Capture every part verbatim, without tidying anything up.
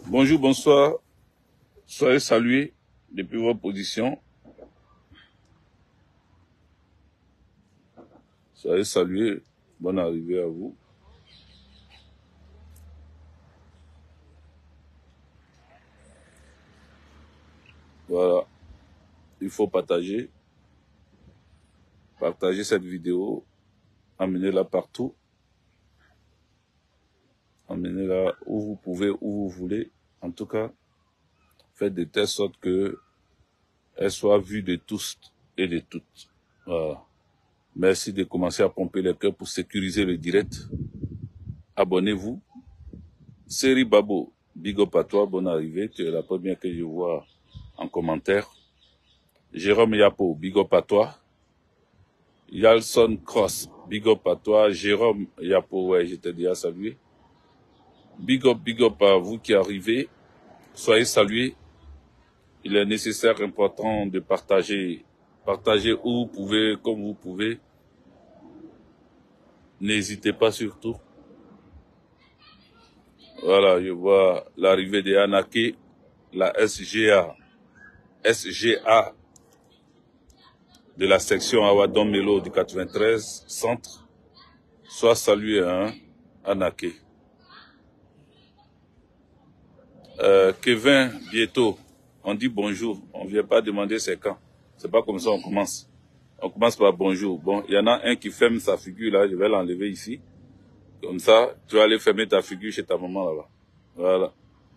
Bonjour, bonsoir. Soyez salués depuis vos positions. Soyez salués. Bonne arrivée à vous. Voilà. Il faut partager. Partagez cette vidéo. Amenez-la partout. Amenez-la où vous pouvez, où vous voulez. En tout cas, faites de telle sorte que elle soit vue de tous et de toutes. Voilà. Merci de commencer à pomper les cœurs pour sécuriser le direct. Abonnez-vous. Seri Babo, big up à toi, bonne arrivée. Tu es la première que je vois en commentaire. Jérôme Yapo, big up à toi. Yalson Cross, big up à toi. Jérôme Yapo, ouais, je t'ai déjà salué. Big up, big up à vous qui arrivez. Soyez salués. Il est nécessaire, important de partager. Partagez où vous pouvez, comme vous pouvez. N'hésitez pas surtout. Voilà, je vois l'arrivée de Anaké, la S G A. S G A de la section Awadon Melo du quatre-vingt-treize, centre. Sois salué, hein, Anaké. Euh, Kevin Bieto, on dit bonjour. On ne vient pas demander c'est quand. C'est pas comme ça on commence. On commence par bonjour. Bon, il y en a un qui ferme sa figure là, je vais l'enlever ici. Comme ça, tu vas aller fermer ta figure chez ta maman là-bas. Voilà.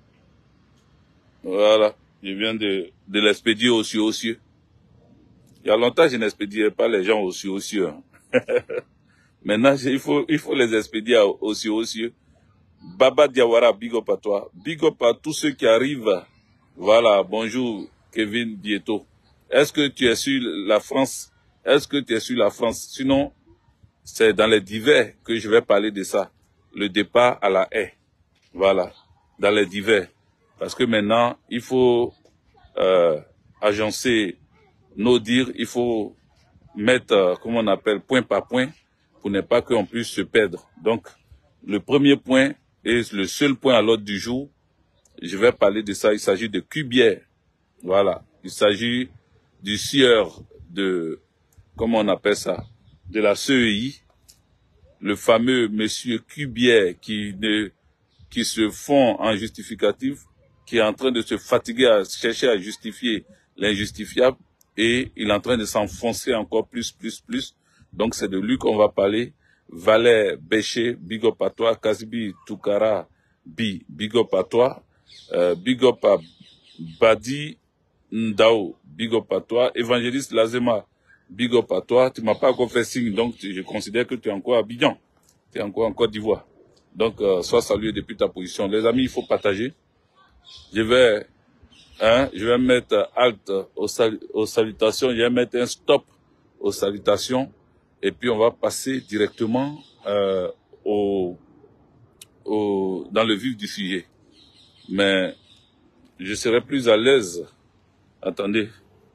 Voilà. Je viens de, de l'expédier aux cieux, aux cieux. Il y a longtemps, je n'expédiais pas les gens aux cieux, aux cieux. Hein. Maintenant, il faut, il faut les expédier aux cieux, aux cieux. Baba Diawara, big up à toi. Big up à tous ceux qui arrivent. Voilà, bonjour Kevin Bieto. Est-ce que tu es sur la France? Est-ce que tu es sur la France? Sinon, c'est dans les divers que je vais parler de ça. Le départ à la haie. Voilà, dans les divers. Parce que maintenant, il faut euh, agencer nos dires, il faut mettre, euh, comment on appelle, point par point, pour ne pas qu'on puisse se perdre. Donc, le premier point et le seul point à l'ordre du jour, je vais parler de ça, il s'agit de Cubière. Voilà, il s'agit du sieur de, comment on appelle ça, de la C E I, le fameux monsieur Cubière qui, ne, qui se fond en justificatif, qui est en train de se fatiguer à chercher à justifier l'injustifiable, et il est en train de s'enfoncer encore plus, plus, plus. Donc c'est de lui qu'on va parler. Valère Béché, big up à toi. Kazibi Toukara, Bi, big up à toi. Euh, big up à Badi Ndao, big up à toi. Évangéliste Lazema, big up à toi. Tu m'as pas encore fait signe, donc je considère que tu es encore à Abidjan. Tu es encore en Côte d'Ivoire. Donc, euh, sois salué depuis ta position. Les amis, il faut partager. Je vais, hein, je vais mettre halt aux, sal aux salutations. Je vais mettre un stop aux salutations. Et puis, on va passer directement euh, au, au, dans le vif du sujet. Mais je serai plus à l'aise. Attendez.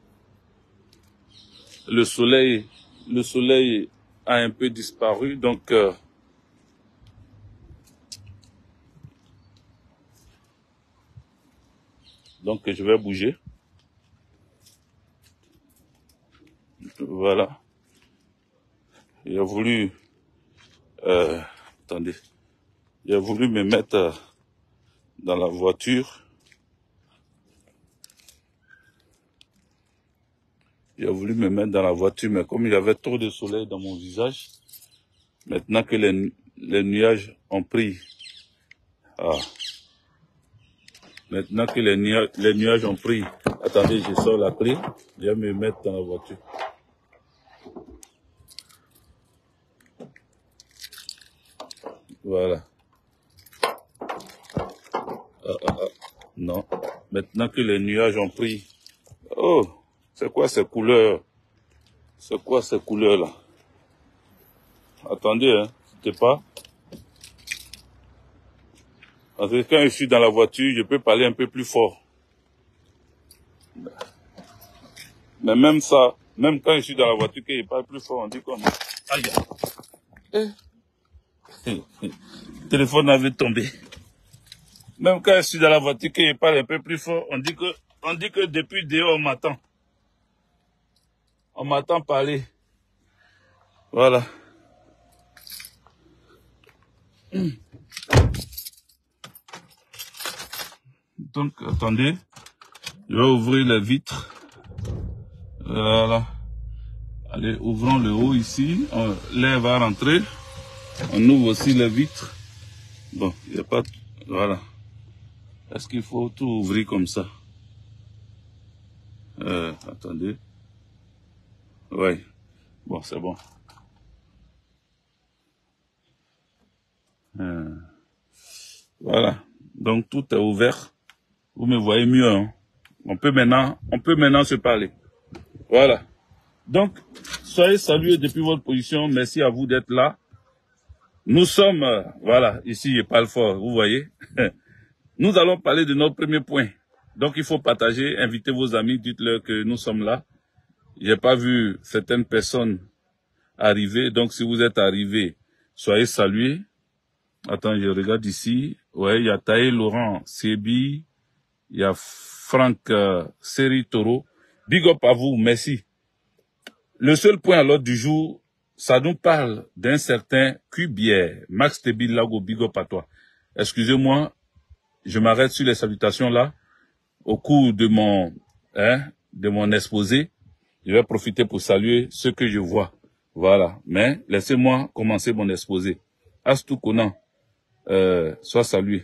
Le soleil, le soleil a un peu disparu. Donc, euh, donc je vais bouger. Voilà. Il a voulu, euh, attendez, il a voulu me mettre dans la voiture. Il a voulu me mettre dans la voiture, mais comme il y avait trop de soleil dans mon visage, maintenant que les, les nuages ont pris, ah, maintenant que les nuages, les nuages ont pris, attendez, je sors la clé, je vais me mettre dans la voiture. Voilà. Ah, ah, ah. Non. Maintenant que les nuages ont pris. Oh, c'est quoi ces couleurs? C'est quoi ces couleurs-là? Attendez, hein, c'était pas. Parce que quand je suis dans la voiture, je peux parler un peu plus fort. Mais même ça, même quand je suis dans la voiture, que je parle plus fort, on dit qu'on... Aïe. Eh. Le téléphone avait tombé. Même quand je suis dans la voiture, qu'il parle un peu plus fort, on dit que, on dit que depuis dehors, on m'attend. On m'attend parler. Voilà. Donc, attendez. Je vais ouvrir les vitres. Voilà. Allez, ouvrons le haut ici. L'air va rentrer. On ouvre aussi les vitres. Bon, il n'y a pas... Voilà. Est-ce qu'il faut tout ouvrir comme ça? euh, Attendez. Ouais. Bon, c'est bon. Euh, voilà. Donc, tout est ouvert. Vous me voyez mieux, hein? On peut maintenant, on peut maintenant se parler. Voilà. Donc, soyez salués depuis votre position. Merci à vous d'être là. Nous sommes, euh, voilà, ici, je parle fort, vous voyez. Nous allons parler de notre premier point. Donc, il faut partager, inviter vos amis, dites-leur que nous sommes là. J'ai pas vu certaines personnes arriver. Donc, si vous êtes arrivés, soyez salués. Attends, je regarde ici. Ouais, il y a Taï Laurent Sebi. Il y a Franck euh, Seri Toro. Big up à vous, merci. Le seul point à l'ordre du jour, ça nous parle d'un certain Cubière. Max Tebil Lago, big up à toi. Excusez-moi, je m'arrête sur les salutations là. Au cours de mon, hein, de mon exposé, je vais profiter pour saluer ceux que je vois. Voilà. Mais laissez-moi commencer mon exposé. Astou Konan, euh, sois salué.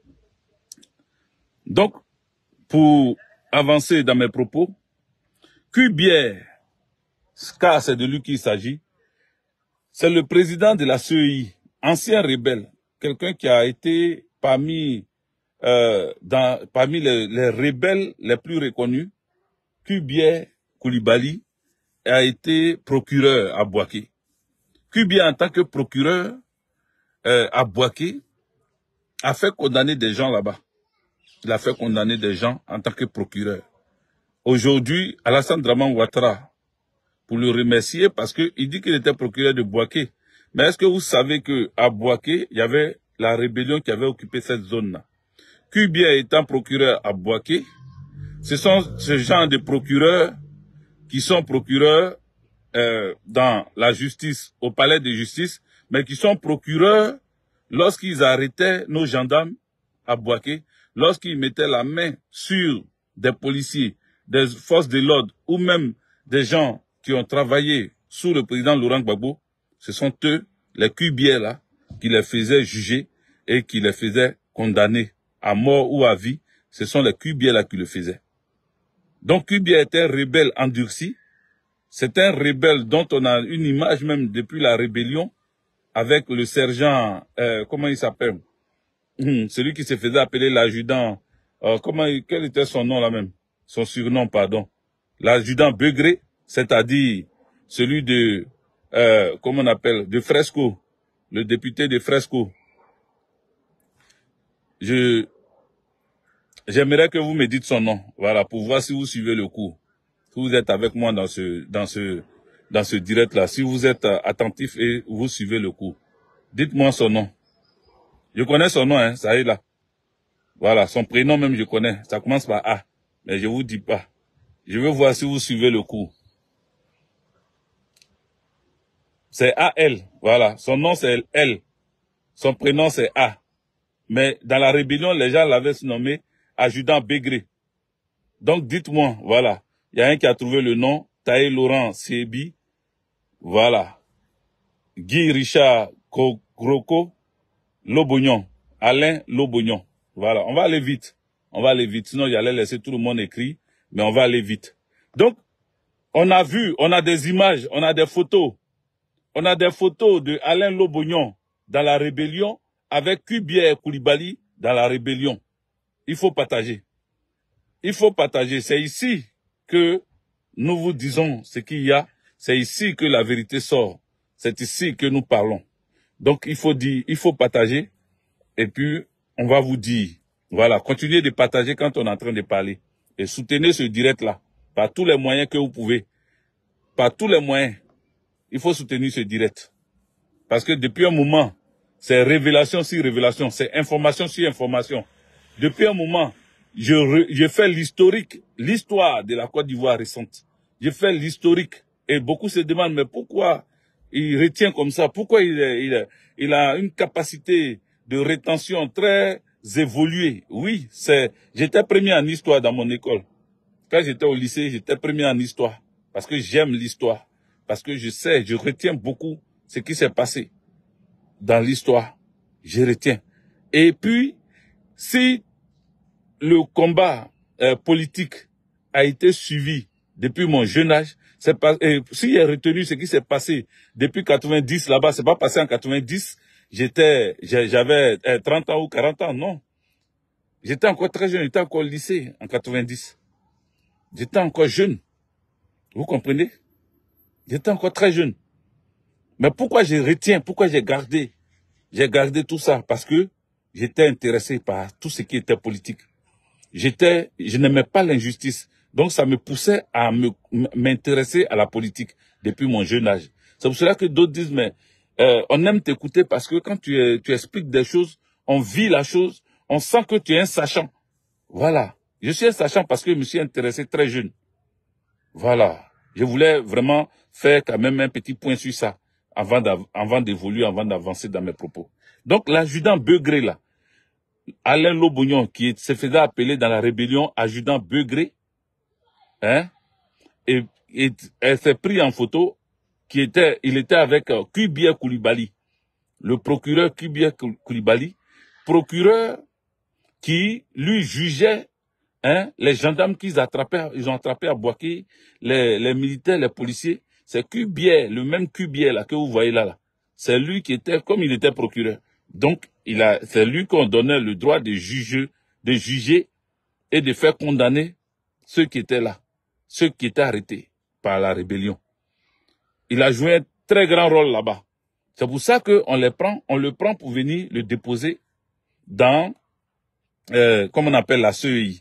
Donc, pour avancer dans mes propos, Cubière, car c'est de lui qu'il s'agit, c'est le président de la C E I, ancien rebelle, quelqu'un qui a été parmi, euh, dans, parmi les, les rebelles les plus reconnus. Cubière Koulibaly a été procureur à Bouaké. Cubière, en tant que procureur euh, à Bouaké, a fait condamner des gens là-bas. Il a fait condamner des gens en tant que procureur. Aujourd'hui, Alassane Draman Ouattara, pour le remercier parce qu'il dit qu'il était procureur de Bouaké. Mais est-ce que vous savez qu'à Bouaké, il y avait la rébellion qui avait occupé cette zone-là? Cubière étant procureur à Bouaké, ce sont ce genre de procureurs qui sont procureurs euh, dans la justice, au palais de justice, mais qui sont procureurs lorsqu'ils arrêtaient nos gendarmes à Bouaké, lorsqu'ils mettaient la main sur des policiers, des forces de l'ordre ou même des gens qui ont travaillé sous le président Laurent Gbagbo, ce sont eux, les Cubières là, qui les faisaient juger et qui les faisaient condamner à mort ou à vie. Ce sont les Cubières là qui le faisaient. Donc Cubière était un rebelle endurci. C'est un rebelle dont on a une image même depuis la rébellion avec le sergent, euh, comment il s'appelle, hum, celui qui se faisait appeler l'adjudant, euh, comment, quel était son nom là même, son surnom, pardon, l'adjudant Begré, c'est-à-dire celui de, euh, comment on appelle, de Fresco, le député de Fresco. Je, j'aimerais que vous me dites son nom, voilà, pour voir si vous suivez le cours, si vous êtes avec moi dans ce, dans ce, dans ce direct-là, si vous êtes attentif et vous suivez le cours. Dites-moi son nom. Je connais son nom, hein, ça y est là. Voilà, son prénom même je connais, ça commence par A, mais je vous dis pas. Je veux voir si vous suivez le cours. C'est A L, voilà, son nom c'est L, son prénom c'est A. Mais dans la rébellion, les gens l'avaient nommé adjudant Begré. Donc dites-moi, voilà, il y a un qui a trouvé le nom, Taï Laurent Sebi, voilà, Guy Richard Groko, Lobognon, Alain Lobognon. Voilà, on va aller vite. On va aller vite, sinon j'allais laisser tout le monde écrit, mais on va aller vite. Donc, on a vu, on a des images, on a des photos. On a des photos de Alain Lobognon dans la rébellion avec Cubière Koulibaly dans la rébellion. Il faut partager. Il faut partager. C'est ici que nous vous disons ce qu'il y a. C'est ici que la vérité sort. C'est ici que nous parlons. Donc, il faut dire, il faut partager. Et puis, on va vous dire, voilà, continuez de partager quand on est en train de parler. Et soutenez ce direct-là, par tous les moyens que vous pouvez. Par tous les moyens. Il faut soutenir ce direct. Parce que depuis un moment, c'est révélation sur révélation, c'est information sur information. depuis un moment, je, re, je fais l'historique, l'histoire de la Côte d'Ivoire récente. Je fais l'historique. Et beaucoup se demandent, mais pourquoi il retient comme ça? Pourquoi il, il, il a une capacité de rétention très évoluée? Oui, c'est, j'étais premier en histoire dans mon école. Quand j'étais au lycée, j'étais premier en histoire. Parce que j'aime l'histoire. Parce que je sais, je retiens beaucoup ce qui s'est passé dans l'histoire. Je retiens. Et puis, si le combat euh, politique a été suivi depuis mon jeune âge, c'est pas, et si j'ai retenu ce qui s'est passé depuis quatre-vingt-dix là-bas, c'est pas passé en quatre-vingt-dix, j'étais, j'avais trente ans ou quarante ans, non. J'étais encore très jeune, j'étais encore au lycée en quatre-vingt-dix. J'étais encore jeune. Vous comprenez? J'étais encore très jeune. Mais pourquoi je retiens, pourquoi j'ai gardé, j'ai gardé tout ça? Parce que j'étais intéressé par tout ce qui était politique. J'étais, je n'aimais pas l'injustice. Donc ça me poussait à me, m'intéresser à la politique depuis mon jeune âge. C'est pour cela que d'autres disent, mais euh, on aime t'écouter parce que quand tu, es, tu expliques des choses, on vit la chose, on sent que tu es un sachant. Voilà. Je suis un sachant parce que je me suis intéressé très jeune. Voilà. Je voulais vraiment faire quand même un petit point sur ça avant avant d'évoluer, avant d'avancer dans mes propos. Donc l'adjudant Begré là, Alain Lobognon, qui se faisait appeler dans la rébellion adjudant Begré, hein, et, et elle s'est pris en photo, qui était, il était avec euh, Kubier Koulibaly, le procureur Kubier Koulibaly, procureur qui lui jugeait, hein, les gendarmes qu'ils attrapaient, ils ont attrapé à Bouaké, les, les militaires, les policiers, c'est Kubier, le même Kubier là que vous voyez là, là. C'est lui qui était, comme il était procureur. Donc, il a, c'est lui qu'on donnait le droit de juger, de juger et de faire condamner ceux qui étaient là, ceux qui étaient arrêtés par la rébellion. Il a joué un très grand rôle là-bas. C'est pour ça qu'on les prend, on le prend pour venir le déposer dans, euh, comme on appelle la C E I.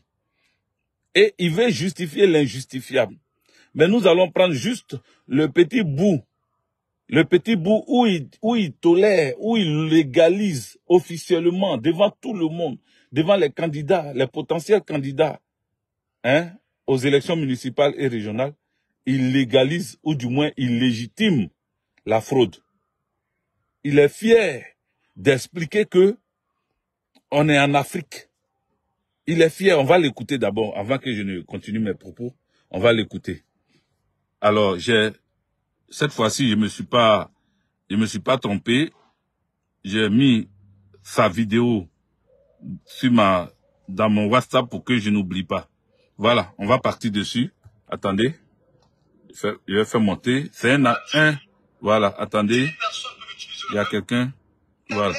Et il veut justifier l'injustifiable. Mais nous allons prendre juste le petit bout, le petit bout où il, où il tolère, où il légalise officiellement devant tout le monde, devant les candidats, les potentiels candidats, hein, aux élections municipales et régionales. Il légalise, ou du moins il légitime la fraude. Il est fier d'expliquer que on est en Afrique. Il est fier, on va l'écouter d'abord, avant que je ne continue mes propos, on va l'écouter. Alors, j'ai, cette fois-ci, je me suis pas, je me suis pas trompé. J'ai mis sa vidéo sur ma, dans mon WhatsApp pour que je n'oublie pas. Voilà, on va partir dessus. Attendez. Je vais faire monter. C'est un à un. Voilà, attendez. Il y a quelqu'un. Voilà.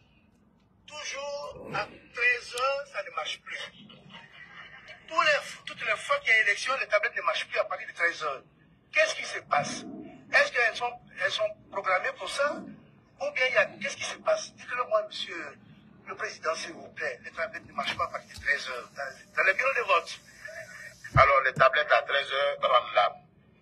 Toujours à treize heures, ça ne marche plus. Tous les, toutes les fois qu'il y a élection, les tablettes ne marchent plus à partir de treize heures. Qu'est-ce qui se passe? Est-ce qu'elles sont, elles sont programmées pour ça? Ou bien il y a, qu'est-ce qui se passe? Dites-le moi, monsieur le président, s'il vous plaît. Les tablettes ne marchent pas à partir de treize heures. Dans, dans les bureaux de vote. Alors, les tablettes à treize heures rendent l'âme.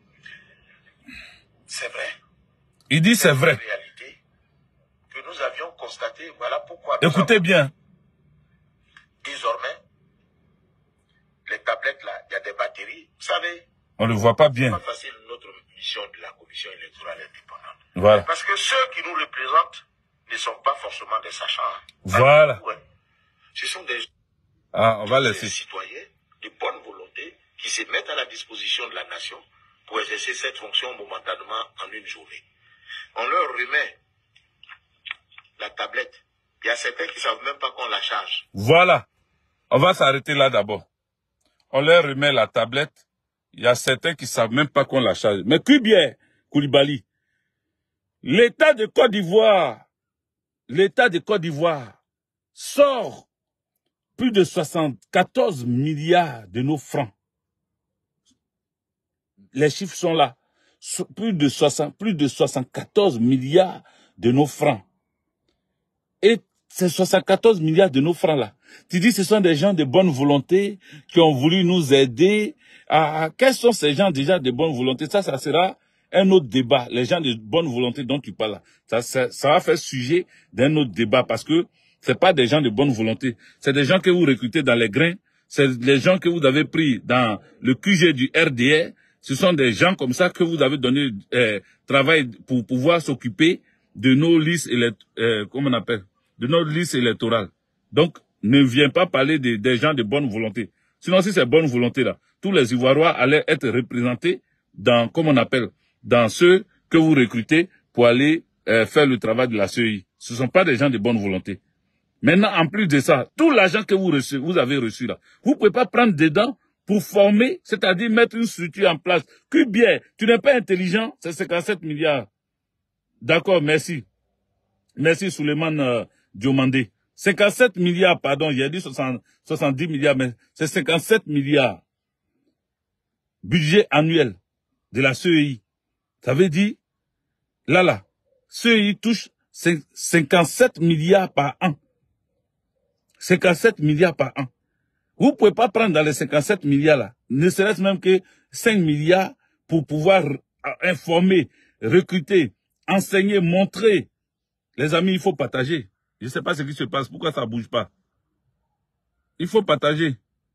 C'est vrai. Il dit c'est vrai. Réalité que nous avions constaté, voilà pourquoi. Écoutez bien. Désormais, les tablettes là, il y a des batteries. Vous savez, on ne le voit pas bien. C'est pas facile notre mission de la commission électorale indépendante. Voilà. Parce que ceux qui nous représentent ne sont pas forcément des sachants. Voilà. Ouais. Ce sont des, ah, on va des laisser. citoyens de bonne volonté qui se mettent à la disposition de la nation pour exercer cette fonction momentanément en une journée. On leur remet la tablette. Il y a certains qui ne savent même pas qu'on la charge. Voilà. On va s'arrêter là d'abord. On leur remet la tablette. Il y a certains qui ne savent même pas qu'on la charge. Mais Kubier Koulibaly, l'État de Côte d'Ivoire, l'État de Côte d'Ivoire sort plus de soixante-quatorze milliards de nos francs. Les chiffres sont là. Plus de soixante, plus de soixante-quatorze milliards de nos francs. Et ces soixante-quatorze milliards de nos francs là, tu dis ce sont des gens de bonne volonté qui ont voulu nous aider. Ah, quels sont ces gens déjà de bonne volonté? Ça, ça sera un autre débat. Les gens de bonne volonté dont tu parles là, ça, ça, ça va faire sujet d'un autre débat parce que C'est pas des gens de bonne volonté. C'est des gens que vous recrutez dans les grains. C'est les gens que vous avez pris dans le Q G du R D R. Ce sont des gens comme ça que vous avez donné euh, travail pour pouvoir s'occuper de nos listes euh, comment on appelle, de nos listes électorales. Donc, ne viens pas parler de, des gens de bonne volonté. Sinon, si c'est bonne volonté là, tous les Ivoiriens allaient être représentés dans, comment on appelle, dans ceux que vous recrutez pour aller euh, faire le travail de la C E I. Ce ne sont pas des gens de bonne volonté. Maintenant, en plus de ça, tout l'argent que vous, reçu, vous avez reçu là, vous ne pouvez pas prendre dedans pour former, c'est-à-dire mettre une structure en place. Que bien, tu n'es pas intelligent, c'est cinquante-sept milliards. D'accord, merci. Merci Souleymane euh, Diomandé. cinquante-sept milliards, pardon, j'ai dit soixante, soixante-dix milliards, mais c'est cinquante-sept milliards. Budget annuel de la C E I. Ça veut dire, là, là, C E I touche cinquante-sept milliards par an. cinquante-sept milliards par an. Vous ne pouvez pas prendre dans les cinquante-sept milliards là, ne serait-ce même que cinq milliards pour pouvoir informer, recruter, enseigner, montrer. Les amis, il faut partager. Je ne sais pas ce qui se passe, pourquoi ça ne bouge pas. Il faut partager.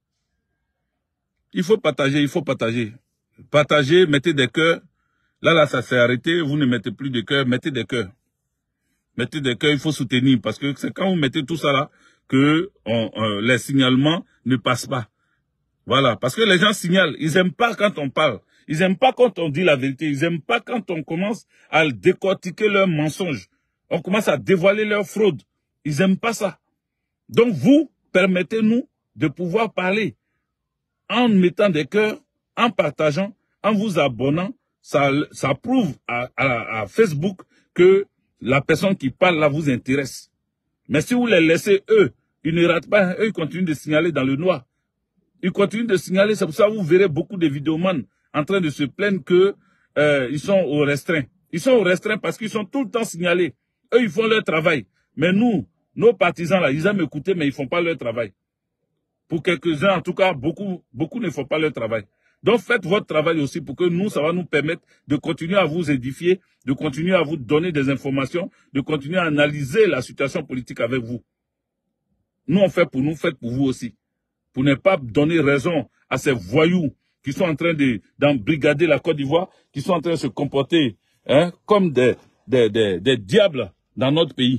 Il faut partager, il faut partager. Partager, mettez des cœurs. Là, là, ça s'est arrêté, vous ne mettez plus de cœurs, mettez des cœurs. Mettez des cœurs, il faut soutenir, parce que c'est quand vous mettez tout ça là, que on, on, les signalements ne passent pas. Voilà, parce que les gens signalent, ils n'aiment pas quand on parle, ils n'aiment pas quand on dit la vérité, ils n'aiment pas quand on commence à décortiquer leurs mensonges, on commence à dévoiler leurs fraudes, ils n'aiment pas ça. Donc vous, permettez-nous de pouvoir parler en mettant des cœurs, en partageant, en vous abonnant, ça, ça prouve à, à, à Facebook que la personne qui parle là vous intéresse. Mais si vous les laissez, eux, ils ne ratent pas, eux, ils continuent de signaler dans le noir. Ils continuent de signaler, c'est pour ça que vous verrez beaucoup de vidéomans en train de se plaindre que euh, ils sont au restreint. Ils sont au restreint parce qu'ils sont tout le temps signalés. Eux, ils font leur travail. Mais nous, nos partisans là, ils aiment écouter, mais ils ne font pas leur travail. Pour quelques-uns, en tout cas, beaucoup, beaucoup ne font pas leur travail. Donc faites votre travail aussi pour que nous, ça va nous permettre de continuer à vous édifier, de continuer à vous donner des informations, de continuer à analyser la situation politique avec vous. Nous, on fait pour nous, faites pour vous aussi. Pour ne pas donner raison à ces voyous qui sont en train de d'embrigader la Côte d'Ivoire, qui sont en train de se comporter hein, comme des, des, des, des diables dans notre pays.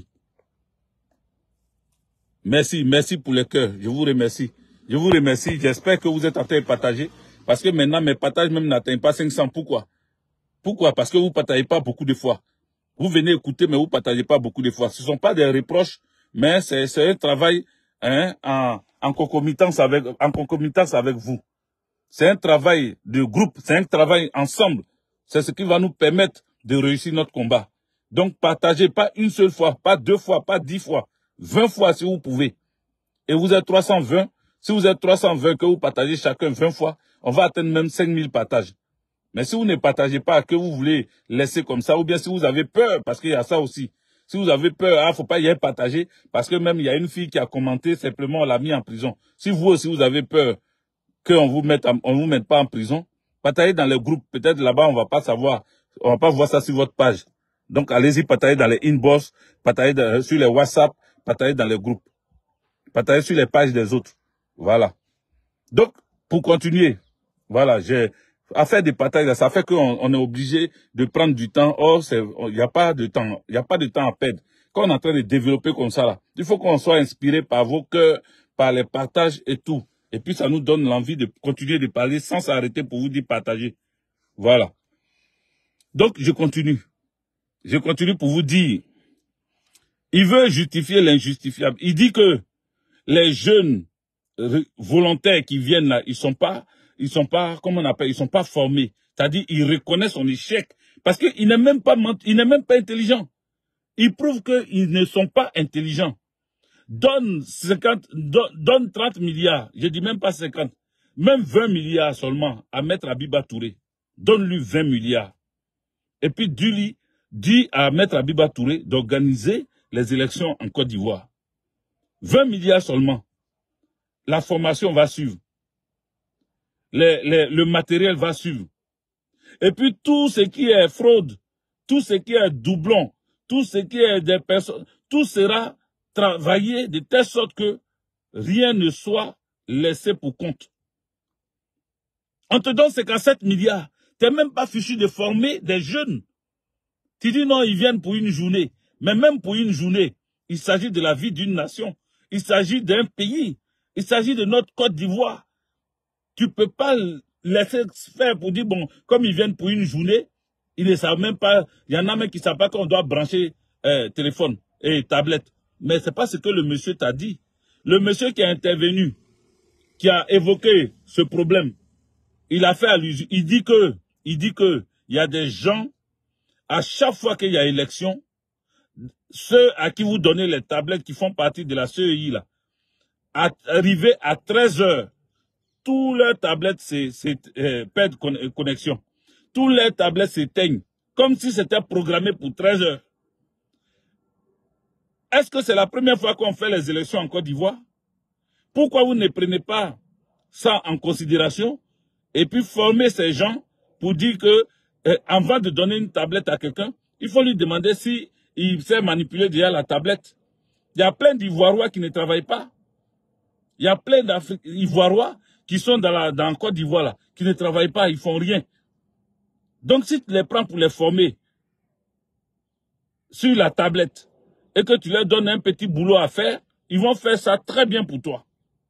Merci, merci pour les cœurs. Je vous remercie. Je vous remercie. J'espère que vous êtes en train de partager. Parce que maintenant, mes partages même n'atteignent pas cinq cents. Pourquoi? Pourquoi? Parce que vous ne partagez pas beaucoup de fois. Vous venez écouter, mais vous ne partagez pas beaucoup de fois. Ce ne sont pas des reproches, mais c'est un travail hein, en, en, concomitance avec, en concomitance avec vous. C'est un travail de groupe, c'est un travail ensemble. C'est ce qui va nous permettre de réussir notre combat. Donc, partagez pas une seule fois, pas deux fois, pas dix fois, vingt fois si vous pouvez. Et vous êtes trois cent vingt. Si vous êtes trois cent vingt, que vous partagez chacun vingt fois, on va atteindre même cinq mille partages. Mais si vous ne partagez pas, que vous voulez laisser comme ça, ou bien si vous avez peur, parce qu'il y a ça aussi. Si vous avez peur, il ah, ne faut pas y aller partager, parce que même il y a une fille qui a commenté, simplement on l'a mis en prison. Si vous aussi vous avez peur qu'on vous mette, on vous mette pas en prison, partagez dans les groupes. Peut-être là-bas on va pas savoir, on va pas voir ça sur votre page. Donc allez-y, partagez dans les inbox, partagez dans, sur les WhatsApp, partagez dans les groupes, partagez sur les pages des autres. Voilà. Donc pour continuer. Voilà, j'ai à faire des partages, ça fait qu'on on est obligé de prendre du temps. Or, il n'y a pas de temps, il n'y a pas de temps à perdre. Quand on est en train de développer comme ça, là, il faut qu'on soit inspiré par vos cœurs, par les partages et tout. Et puis, ça nous donne l'envie de continuer de parler sans s'arrêter pour vous dire partager. Voilà. Donc, je continue. Je continue pour vous dire, il veut justifier l'injustifiable. Il dit que les jeunes volontaires qui viennent là, ils sont pas, ils sont pas, comment on appelle, ils sont pas formés. C'est-à-dire, ils reconnaissent son échec. Parce qu'il n'est même pas, il n'est même pas intelligent. Il prouve qu'ils ne sont pas intelligents. Donne cinquante, donne, donne trente milliards. Je dis même pas cinquante. Même vingt milliards seulement à Maître Abiba Touré. Donne-lui vingt milliards. Et puis, dis-lui, dis à Maître Abiba Touré d'organiser les élections en Côte d'Ivoire. vingt milliards seulement. La formation va suivre. Les, les, le matériel va suivre. Et puis tout ce qui est fraude, tout ce qui est doublon, tout ce qui est des personnes, tout sera travailler de telle sorte que rien ne soit laissé pour compte. On te donne cinquante-sept milliards. Tu n'es même pas fichu de former des jeunes. Tu dis non, ils viennent pour une journée. Mais même pour une journée, il s'agit de la vie d'une nation. Il s'agit d'un pays. Il s'agit de notre Côte d'Ivoire. Tu ne peux pas laisser faire pour dire, bon, comme ils viennent pour une journée, ils ne savent même pas, il y en a même qui ne savent pas qu'on doit brancher euh, téléphone et tablette. Mais ce n'est pas ce que le monsieur t'a dit. Le monsieur qui a intervenu, qui a évoqué ce problème, il a fait allusion, il dit que, il dit que, il y a des gens, à chaque fois qu'il y a élection, ceux à qui vous donnez les tablettes qui font partie de la C E I, là, arrivé à treize heures, tous leurs tablettes euh, perdent connexion. Tous les tablettes s'éteignent, comme si c'était programmé pour treize heures. Est-ce que c'est la première fois qu'on fait les élections en Côte d'Ivoire? Pourquoi vous ne prenez pas ça en considération et puis former ces gens pour dire que, euh, avant de donner une tablette à quelqu'un, il faut lui demander si il sait manipuler déjà la tablette. Il y a plein d'Ivoirois qui ne travaillent pas. Il y a plein d'Ivoirois qui sont dans la dans Côte d'Ivoire là, qui ne travaillent pas, ils font rien. Donc si tu les prends pour les former sur la tablette et que tu leur donnes un petit boulot à faire, ils vont faire ça très bien pour toi.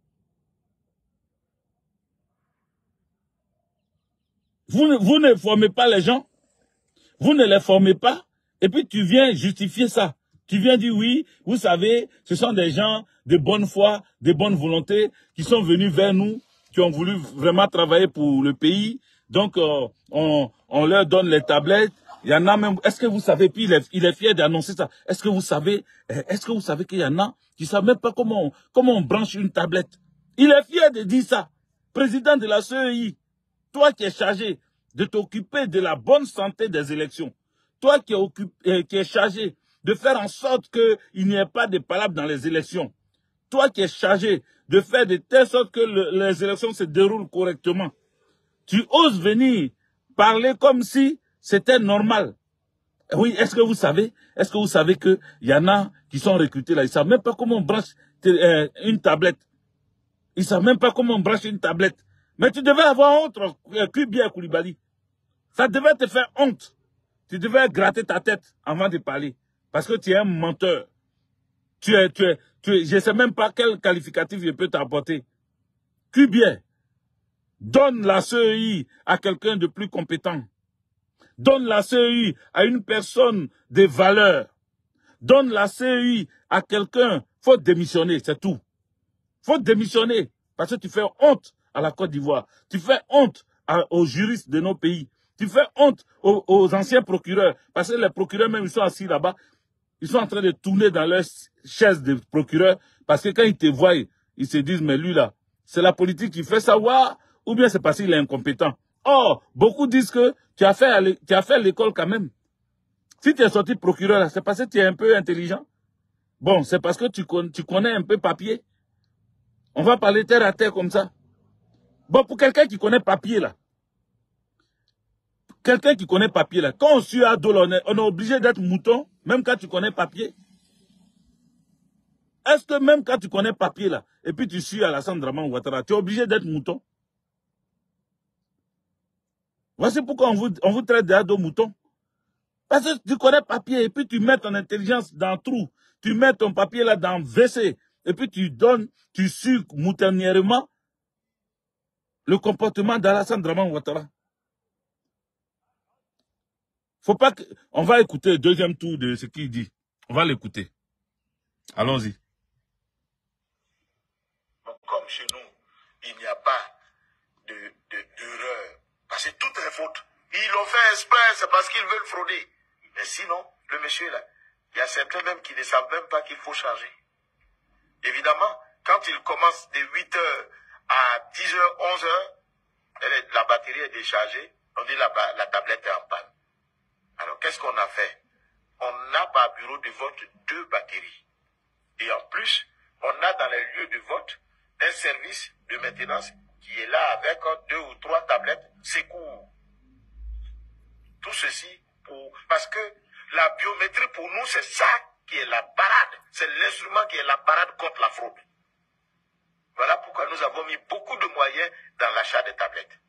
Vous ne, vous ne formez pas les gens, vous ne les formez pas, et puis tu viens justifier ça. Tu viens dire oui, vous savez, ce sont des gens de bonne foi, de bonne volonté, qui sont venus vers nous, qui ont voulu vraiment travailler pour le pays. Donc, euh, on, on leur donne les tablettes. Il y en a même, est-ce que vous savez, puis il est, il est fier d'annoncer ça. Est-ce que vous savez, est-ce que vous savez qu'il y en a qui ne savent même pas comment on, comment on branche une tablette? Il est fier de dire ça. Président de la C E I, toi qui es chargé de t'occuper de la bonne santé des élections, toi qui es, occupé, qui es chargé de faire en sorte qu'il n'y ait pas de palabres dans les élections, toi qui es chargé de faire de telle sorte que le, les élections se déroulent correctement, tu oses venir parler comme si c'était normal. Oui, est-ce que vous savez, est-ce que vous savez qu'il y en a qui sont recrutés là, ils ne savent même pas comment on branche euh, une tablette. Ils ne savent même pas comment on branche une tablette. Mais tu devais avoir honte, Kubi Koulibaly. Ça devait te faire honte. Tu devais gratter ta tête avant de parler. Parce que tu es un menteur. Tu es, tu es, tu es, je ne sais même pas quel qualificatif je peux t'apporter. Kubi, donne la C E I à quelqu'un de plus compétent. Donne la C E I à une personne de valeur. Donne la C E I à quelqu'un. Il faut démissionner, c'est tout. Il faut démissionner. Parce que tu fais honte à la Côte d'Ivoire. Tu fais honte à, aux juristes de nos pays. Tu fais honte aux, aux anciens procureurs. Parce que les procureurs, même, ils sont assis là-bas. Ils sont en train de tourner dans leur chaise de procureur. Parce que quand ils te voient, ils se disent, mais lui là, c'est la politique qui fait savoir, ou bien c'est parce qu'il est incompétent. Or, beaucoup disent que tu as fait, tu as fait l'école quand même. Si tu es sorti procureur, c'est parce que tu es un peu intelligent. Bon, c'est parce que tu, con, tu connais un peu papier. On va parler terre à terre comme ça. Bon, pour quelqu'un qui connaît papier là, quelqu'un qui connaît papier là, quand on suit à Dole, on est, on est obligé d'être mouton, même quand tu connais papier. Est-ce que même quand tu connais papier là, et puis tu suis Alassane Dramane Ouattara, tu es obligé d'être mouton? Voici pourquoi on vous, on vous traite d'ado mouton. Parce que tu connais papier, et puis tu mets ton intelligence dans le trou, tu mets ton papier là dans le W C, et puis tu donnes, tu suis moutonnièrement le comportement d'Alassane Dramane Ouattara. Faut pas que... On va écouter le deuxième tour de ce qu'il dit. On va l'écouter. Allons-y. Comme chez nous, il n'y a pas de, de, d'erreur. Parce que tout est faute. Ils l'ont fait exprès, c'est parce qu'ils veulent frauder. Mais sinon, le monsieur là, il y a certains même qui ne savent même pas qu'il faut charger. Évidemment, quand il commence de huit heures à dix heures, onze heures, la batterie est déchargée, on dit la, la tablette est en panne. Alors, qu'est-ce qu'on a fait? On a par bureau de vote deux batteries. Et en plus, on a dans les lieux de vote un service de maintenance qui est là avec deux ou trois tablettes secours. Tout ceci pour... Parce que la biométrie pour nous, c'est ça qui est la parade. C'est l'instrument qui est la parade contre la fraude. Voilà pourquoi nous avons mis beaucoup de moyens dans l'achat des tablettes.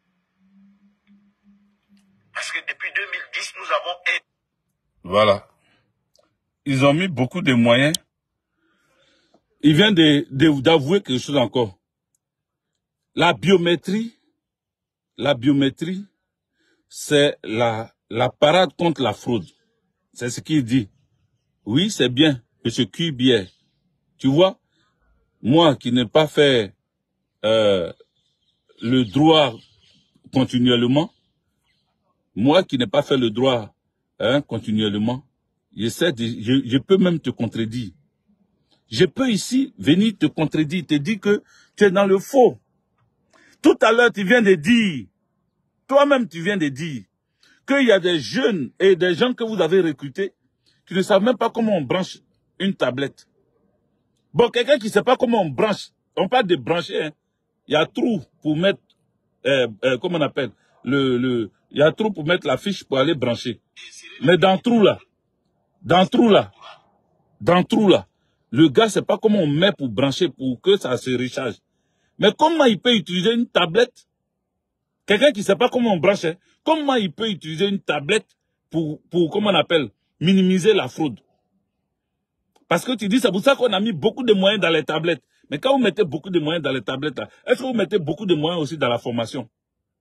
Parce que depuis deux mille dix, nous avons... Voilà. Ils ont mis beaucoup de moyens. Il vient de, de, d'avouer quelque chose encore. La biométrie, la biométrie, c'est la, la parade contre la fraude. C'est ce qu'il dit. Oui, c'est bien, M. Kubier. Tu vois, moi qui n'ai pas fait euh, le droit continuellement, moi qui n'ai pas fait le droit hein, continuellement, je, sais, je, je peux même te contredire. Je peux ici venir te contredire, te dire que tu es dans le faux. Tout à l'heure, tu viens de dire, toi-même tu viens de dire, qu'il y a des jeunes et des gens que vous avez recrutés qui ne savent même pas comment on branche une tablette. Bon, quelqu'un qui ne sait pas comment on branche, on parle de brancher, hein. Il y a trou pour mettre, euh, euh, comment on appelle, le, le, il y a trou pour mettre la fiche pour aller brancher. Mais dans trou là, dans trou là, dans trou là, le gars ne sait pas comment on met pour brancher pour que ça se recharge. Mais comment il peut utiliser une tablette? Quelqu'un qui ne sait pas comment on branche, hein, comment il peut utiliser une tablette pour, pour, comment on appelle, minimiser la fraude? Parce que tu dis, c'est pour ça qu'on a mis beaucoup de moyens dans les tablettes. Mais quand vous mettez beaucoup de moyens dans les tablettes, est-ce que vous mettez beaucoup de moyens aussi dans la formation?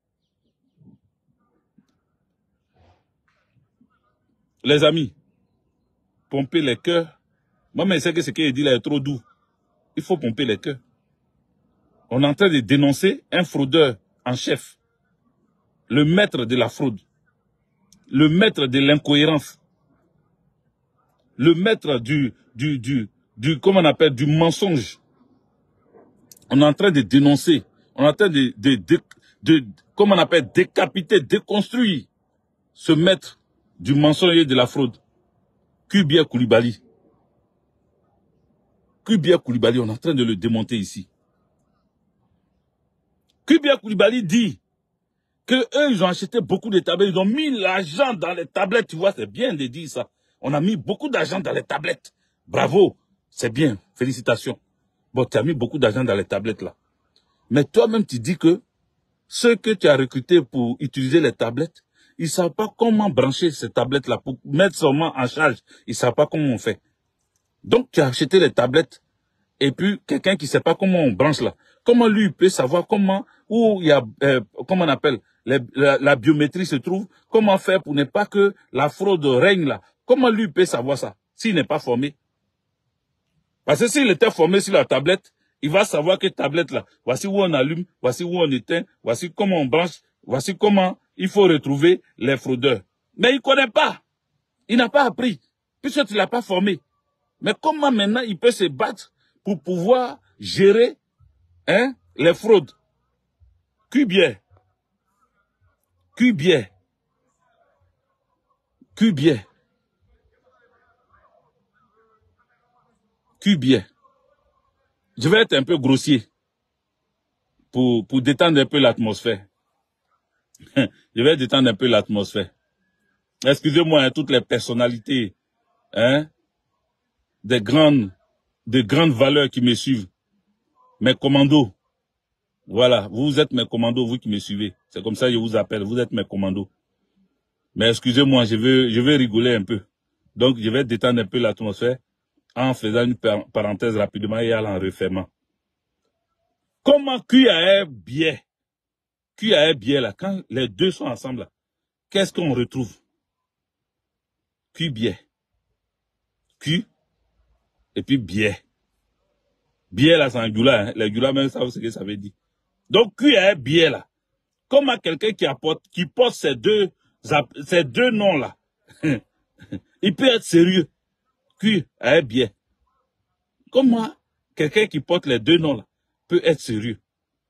Les amis, pomper les cœurs. Moi, mais c'est que ce qu'il dit là est trop doux. Il faut pomper les cœurs. On est en train de dénoncer un fraudeur en chef. Le maître de la fraude. Le maître de l'incohérence. Le maître du, du, du, du, comment on appelle, du mensonge. On est en train de dénoncer. On est en train de, de, de, de, de comment on appelle, décapiter, déconstruire ce maître du mensonge et de la fraude. Kubier Koulibaly. Kubier Koulibaly, on est en train de le démonter ici. Kubier Koulibaly dit que eux, ils ont acheté beaucoup de tablettes, ils ont mis l'argent dans les tablettes, tu vois, c'est bien de dire ça. On a mis beaucoup d'argent dans les tablettes. Bravo, c'est bien, félicitations. Bon, tu as mis beaucoup d'argent dans les tablettes là. Mais toi-même, tu dis que ceux que tu as recrutés pour utiliser les tablettes, ils ne savent pas comment brancher ces tablettes-là pour mettre seulement en charge. Ils ne savent pas comment on fait. Donc, tu as acheté les tablettes et puis quelqu'un qui ne sait pas comment on branche là. Comment lui peut savoir comment, où il y a, euh, comment on appelle, les, la, la biométrie se trouve, comment faire pour ne pas que la fraude règne là. Comment lui peut savoir ça s'il n'est pas formé? Parce que s'il était formé sur la tablette, il va savoir que tablette là, voici où on allume, voici où on éteint, voici comment on branche, voici comment il faut retrouver les fraudeurs. Mais il ne connaît pas. Il n'a pas appris, puisque tu ne l'as pas formé. Mais comment maintenant il peut se battre pour pouvoir gérer hein, les fraudes? Kubier. Kubier. Kubier. Kubier. Je vais être un peu grossier pour, pour détendre un peu l'atmosphère. Je vais détendre un peu l'atmosphère. Excusez-moi, hein, toutes les personnalités hein, des grandes, de grandes valeurs qui me suivent. Mes commandos. Voilà, vous êtes mes commandos, vous qui me suivez. C'est comme ça que je vous appelle, vous êtes mes commandos. Mais excusez-moi, je veux, je veux rigoler un peu. Donc, je vais détendre un peu l'atmosphère en faisant une parenthèse rapidement et en refermant. Comment Q A R biais, Q A R biais là, quand les deux sont ensemble là, qu'est-ce qu'on retrouve? Q biais. Q et puis biais. Biais là, c'est un gula, hein. Les gulas même savent ce que ça veut dire. Donc Q A R biais là, comment quelqu'un qui apporte, qui porte ces deux, ces deux noms là, il peut être sérieux. Q A R biais. Comment quelqu'un qui porte les deux noms là peut être sérieux?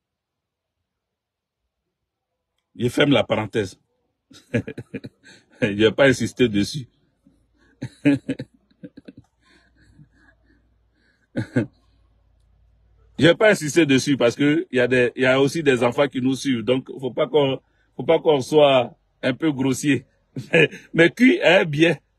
Je ferme la parenthèse. Je ne vais pas insister dessus. Je ne vais pas insister dessus parce que il y a des, il y a aussi des enfants qui nous suivent. Donc, faut pas qu'on, faut pas qu'on soit un peu grossier. Mais, mais Q A R biais.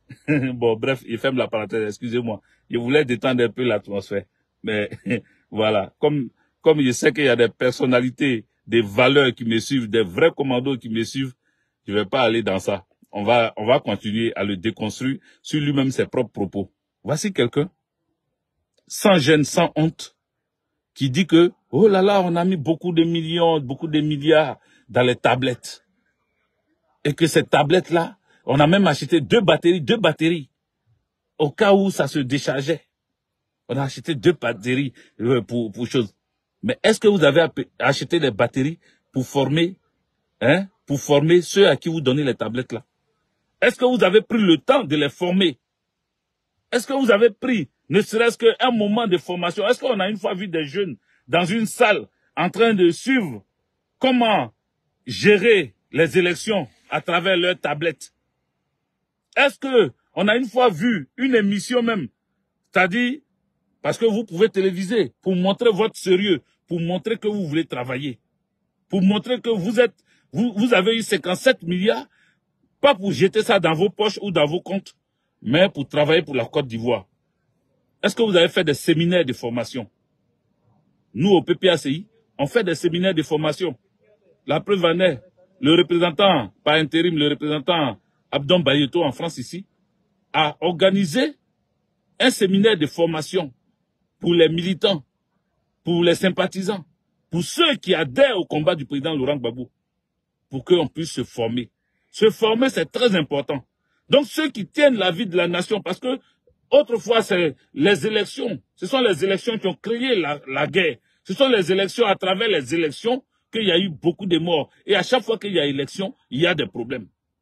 Bon, bref, il ferme la parenthèse, excusez-moi. Je voulais détendre un peu l'atmosphère. Mais voilà, comme, comme je sais qu'il y a des personnalités, des valeurs qui me suivent, des vrais commandos qui me suivent, je vais pas aller dans ça. On va, on va continuer à le déconstruire sur lui-même ses propres propos. Voici quelqu'un, sans gêne, sans honte, qui dit que, oh là là, on a mis beaucoup de millions, beaucoup de milliards dans les tablettes. Et que ces tablettes-là, on a même acheté deux batteries, deux batteries, au cas où ça se déchargeait. On a acheté deux batteries pour, pour choses. Mais est-ce que vous avez acheté des batteries pour former, hein, pour former ceux à qui vous donnez les tablettes là? Est-ce que vous avez pris le temps de les former? Est-ce que vous avez pris, ne serait-ce qu'un moment de formation? Est-ce qu'on a une fois vu des jeunes dans une salle en train de suivre comment gérer les élections à travers leurs tablettes? Est-ce que on a une fois vu une émission même, c'est-à-dire, parce que vous pouvez téléviser, pour montrer votre sérieux, pour montrer que vous voulez travailler, pour montrer que vous êtes, vous, vous avez eu cinquante-sept milliards, pas pour jeter ça dans vos poches ou dans vos comptes, mais pour travailler pour la Côte d'Ivoire. Est-ce que vous avez fait des séminaires de formation? Nous, au P P A C I, on fait des séminaires de formation. La preuve en est, le représentant, par intérim, le représentant Abdon Bayeto en France ici, a organisé un séminaire de formation pour les militants, pour les sympathisants, pour ceux qui adhèrent au combat du président Laurent Gbagbo, pour qu'on puisse se former. Se former, c'est très important. Donc, ceux qui tiennent la vie de la nation, parce que autrefois, c'est les élections, ce sont les élections qui ont créé la, la guerre. Ce sont les élections, à travers les élections, qu'il y a eu beaucoup de morts. Et à chaque fois qu'il y a élection, il y a des problèmes.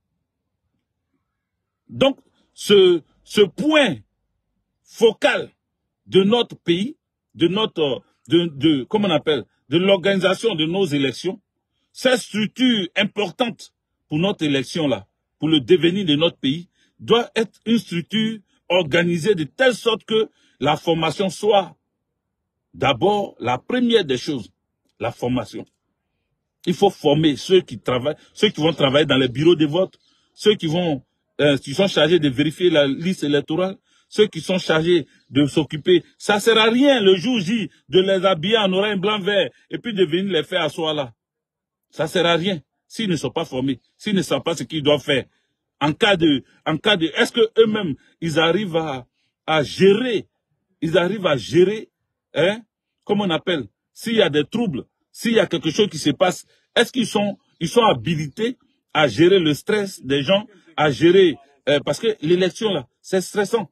Donc, ce, ce point focal de notre pays, de notre, de, de, comment on appelle, de l'organisation de nos élections, cette structure importante pour notre élection là, pour le devenir de notre pays, doit être une structure organisée de telle sorte que la formation soit d'abord la première des choses, la formation. Il faut former ceux qui travaillent, ceux qui vont travailler dans les bureaux de vote, ceux qui vont, euh, qui sont chargés de vérifier la liste électorale, ceux qui sont chargés de s'occuper. Ça sert à rien le jour J de les habiller en orange, blanc, vert et puis de venir les faire asseoir là. Ça sert à rien s'ils ne sont pas formés, s'ils ne savent pas ce qu'ils doivent faire. En cas de, en cas de, est-ce que eux-mêmes ils arrivent à, à gérer, ils arrivent à gérer, hein, comme on appelle, s'il y a des troubles, s'il y a quelque chose qui se passe, est-ce qu'ils sont, ils sont habilités à gérer le stress des gens, à gérer, euh, parce que l'élection là, c'est stressant.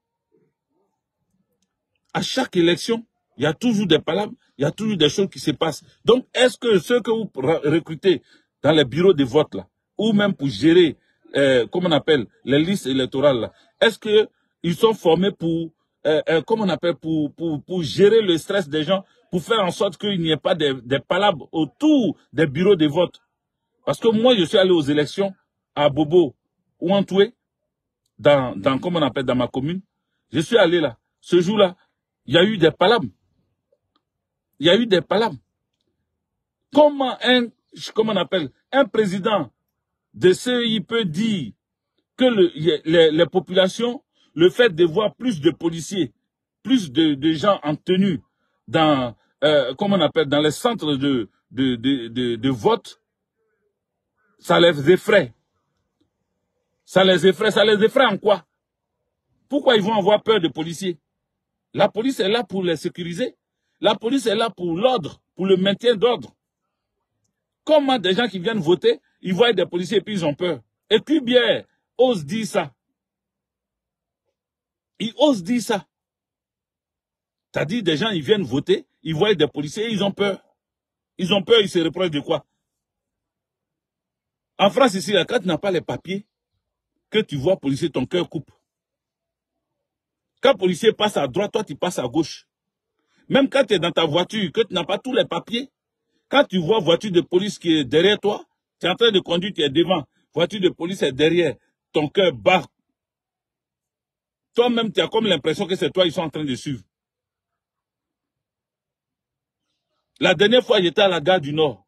À chaque élection, il y a toujours des palabres, il y a toujours des choses qui se passent. Donc, est-ce que ceux que vous recrutez dans les bureaux de vote là, ou même pour gérer, euh, comment on appelle, les listes électorales là, est-ce que ils sont formés pour, euh, euh, comment on appelle, pour, pour, pour gérer le stress des gens, pour faire en sorte qu'il n'y ait pas des, des palabres autour des bureaux de vote? Parce que moi, je suis allé aux élections à Bobo ou Antoué, dans, dans, comment on appelle, dans ma commune. Je suis allé là. Ce jour-là, il y a eu des palabres. Il y a eu des palabres. Comment un, comment on appelle, un président de C E I peut dire que le, les, les populations, le fait de voir plus de policiers, plus de, de gens en tenue dans, euh, comment on appelle, dans les centres de, de, de, de, de vote, ça les effraie. Ça les effraie. Ça les effraie en quoi? Pourquoi ils vont avoir peur de policiers? La police est là pour les sécuriser. La police est là pour l'ordre, pour le maintien d'ordre. Comment des gens qui viennent voter, ils voient des policiers et puis ils ont peur? Et puis bien, ose dire ça. Ils osent dire ça. C'est-à-dire des gens, ils viennent voter, ils voient des policiers et ils ont peur. Ils ont peur, ils se reprochent de quoi? En France, ici, quand tu n'as pas les papiers, que tu vois policier, ton cœur coupe. Quand le policier passe à droite, toi, tu passes à gauche. Même quand tu es dans ta voiture, que tu n'as pas tous les papiers, quand tu vois voiture de police qui est derrière toi, tu es en train de conduire, tu es devant, voiture de police est derrière, ton cœur bat. Toi-même, tu as comme l'impression que c'est toi, ils sont en train de suivre. La dernière fois, j'étais à la gare du Nord.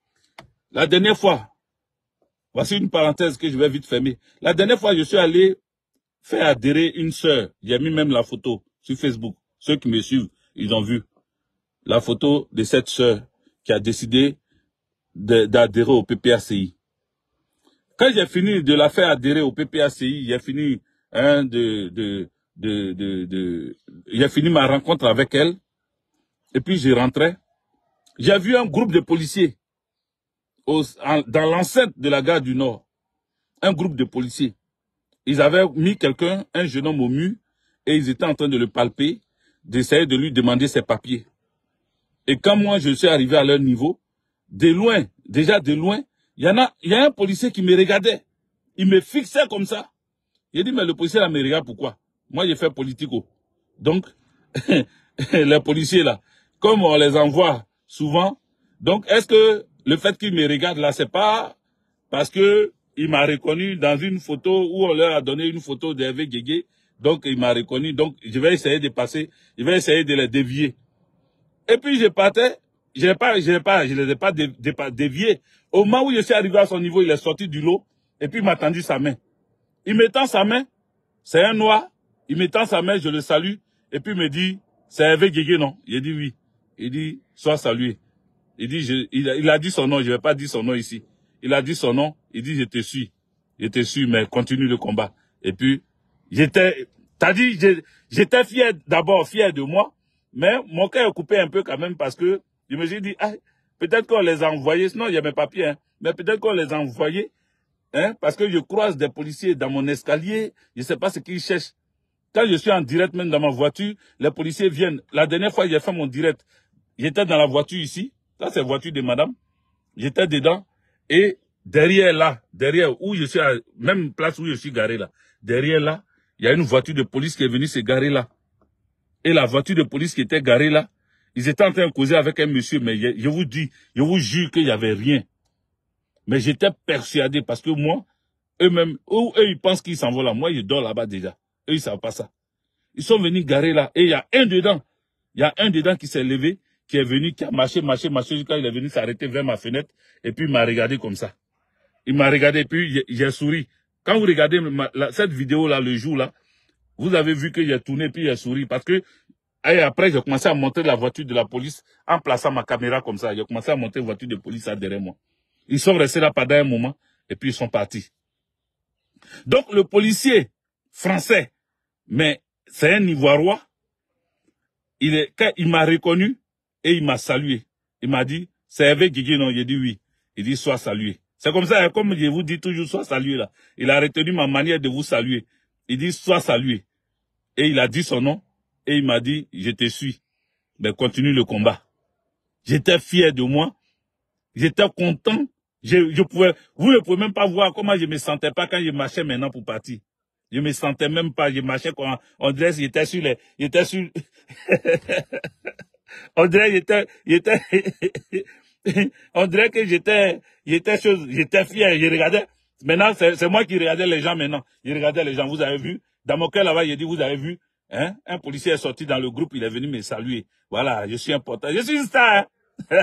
La dernière fois, voici une parenthèse que je vais vite fermer. La dernière fois, je suis allé fait adhérer une sœur. J'ai mis même la photo sur Facebook. Ceux qui me suivent, ils ont vu la photo de cette sœur qui a décidé d'adhérer au P P A C I. Quand j'ai fini de la faire adhérer au P P A C I, j'ai fini hein, de, de, de, de, de, j'ai fini ma rencontre avec elle. Et puis je rentrais. J'ai vu un groupe de policiers au, en, dans l'enceinte de la gare du Nord. Un groupe de policiers. Ils avaient mis quelqu'un, un jeune homme au mur, et ils étaient en train de le palper, d'essayer de lui demander ses papiers. Et quand moi je suis arrivé à leur niveau, de loin, déjà de loin, il y en a, il y a un policier qui me regardait. Il me fixait comme ça. J'ai dit, mais le policier là me regarde pourquoi? Moi j'ai fait politico. Donc, les policiers là, comme on les envoie souvent, donc est-ce que le fait qu'il me regarde là, c'est pas parce que il m'a reconnu dans une photo où on leur a donné une photo d'Hervé Guégué, donc il m'a reconnu, donc je vais essayer de passer, je vais essayer de les dévier. Et puis je partais, je n'ai pas, je n'ai pas, je les ai pas dé, dé, déviés. Au moment où je suis arrivé à son niveau, il est sorti du lot et puis il m'a tendu sa main. Il me tend sa main, c'est un noir, il me tend sa main, je le salue et puis il me dit, c'est Hervé Guégué, non? Il dit oui. Il dit, sois salué. Il dit, je, il, a, il a dit son nom, je ne vais pas dire son nom ici. Il a dit son nom, il dit, je te suis. Je te suis, mais continue le combat. Et puis, j'étais, t'as dit, j'étais fier, d'abord fier de moi, mais mon cœur est coupé un peu quand même parce que je me suis dit, ah, peut-être qu'on les a envoyés, sinon il y a mes papiers, hein, mais peut-être qu'on les a envoyés, hein, parce que je croise des policiers dans mon escalier, je ne sais pas ce qu'ils cherchent. Quand je suis en direct, même dans ma voiture, les policiers viennent. La dernière fois, j'ai fait mon direct, j'étais dans la voiture ici, ça c'est la voiture de madame, j'étais dedans, et derrière là, derrière où je suis, à même place où je suis garé là, derrière là, il y a une voiture de police qui est venue se garer là. Et la voiture de police qui était garée là, ils étaient en train de causer avec un monsieur, mais je, je vous dis, je vous jure qu'il n'y avait rien. Mais j'étais persuadé parce que moi, eux-mêmes, eux, eux, ils pensent qu'ils s'en vont là. Moi, je dors là-bas déjà. Eux, ils ne savent pas ça. Ils sont venus garer là. Et il y a un dedans. Il y a un dedans qui s'est levé, qui est venu, qui a marché, marché, marché, jusqu'à il est venu s'arrêter vers ma fenêtre. Et puis, il m'a regardé comme ça. Il m'a regardé, et puis, j'ai souri. Quand vous regardez ma, la, cette vidéo-là, le jour-là, vous avez vu que j'ai tourné, puis j'ai souri. Parce que, et après, j'ai commencé à monter la voiture de la police en plaçant ma caméra comme ça. J'ai commencé à monter la voiture de police là derrière moi. Ils sont restés là pendant un moment, et puis ils sont partis. Donc, le policier français, mais c'est un Ivoirois, il est, quand il m'a reconnu et il m'a salué. Il m'a dit, c'est Hervé Guégué, non? J'ai dit oui. Il dit, sois salué. C'est comme ça, comme je vous dis toujours, sois salué là. Il a retenu ma manière de vous saluer. Il dit, sois salué. Et il a dit son nom, et il m'a dit, je te suis. Mais continue le combat. J'étais fier de moi. J'étais content. Je, je pouvais, vous ne pouvez même pas voir comment je me sentais pas quand je marchais maintenant pour partir. Je me sentais même pas, je marchais quand on dirait que j'étais sur les, j'étais sur, on dirait que j'étais, j'étais, on dirait que j'étais, j'étais chose, j'étais fier, je regardais. Maintenant, c'est moi qui regardais les gens maintenant. Je regardais les gens, vous avez vu. Dans mon cœur là-bas, j'ai dit, vous avez vu, hein? Un policier est sorti dans le groupe, il est venu me saluer. Voilà, je suis important. Je suis une star, hein?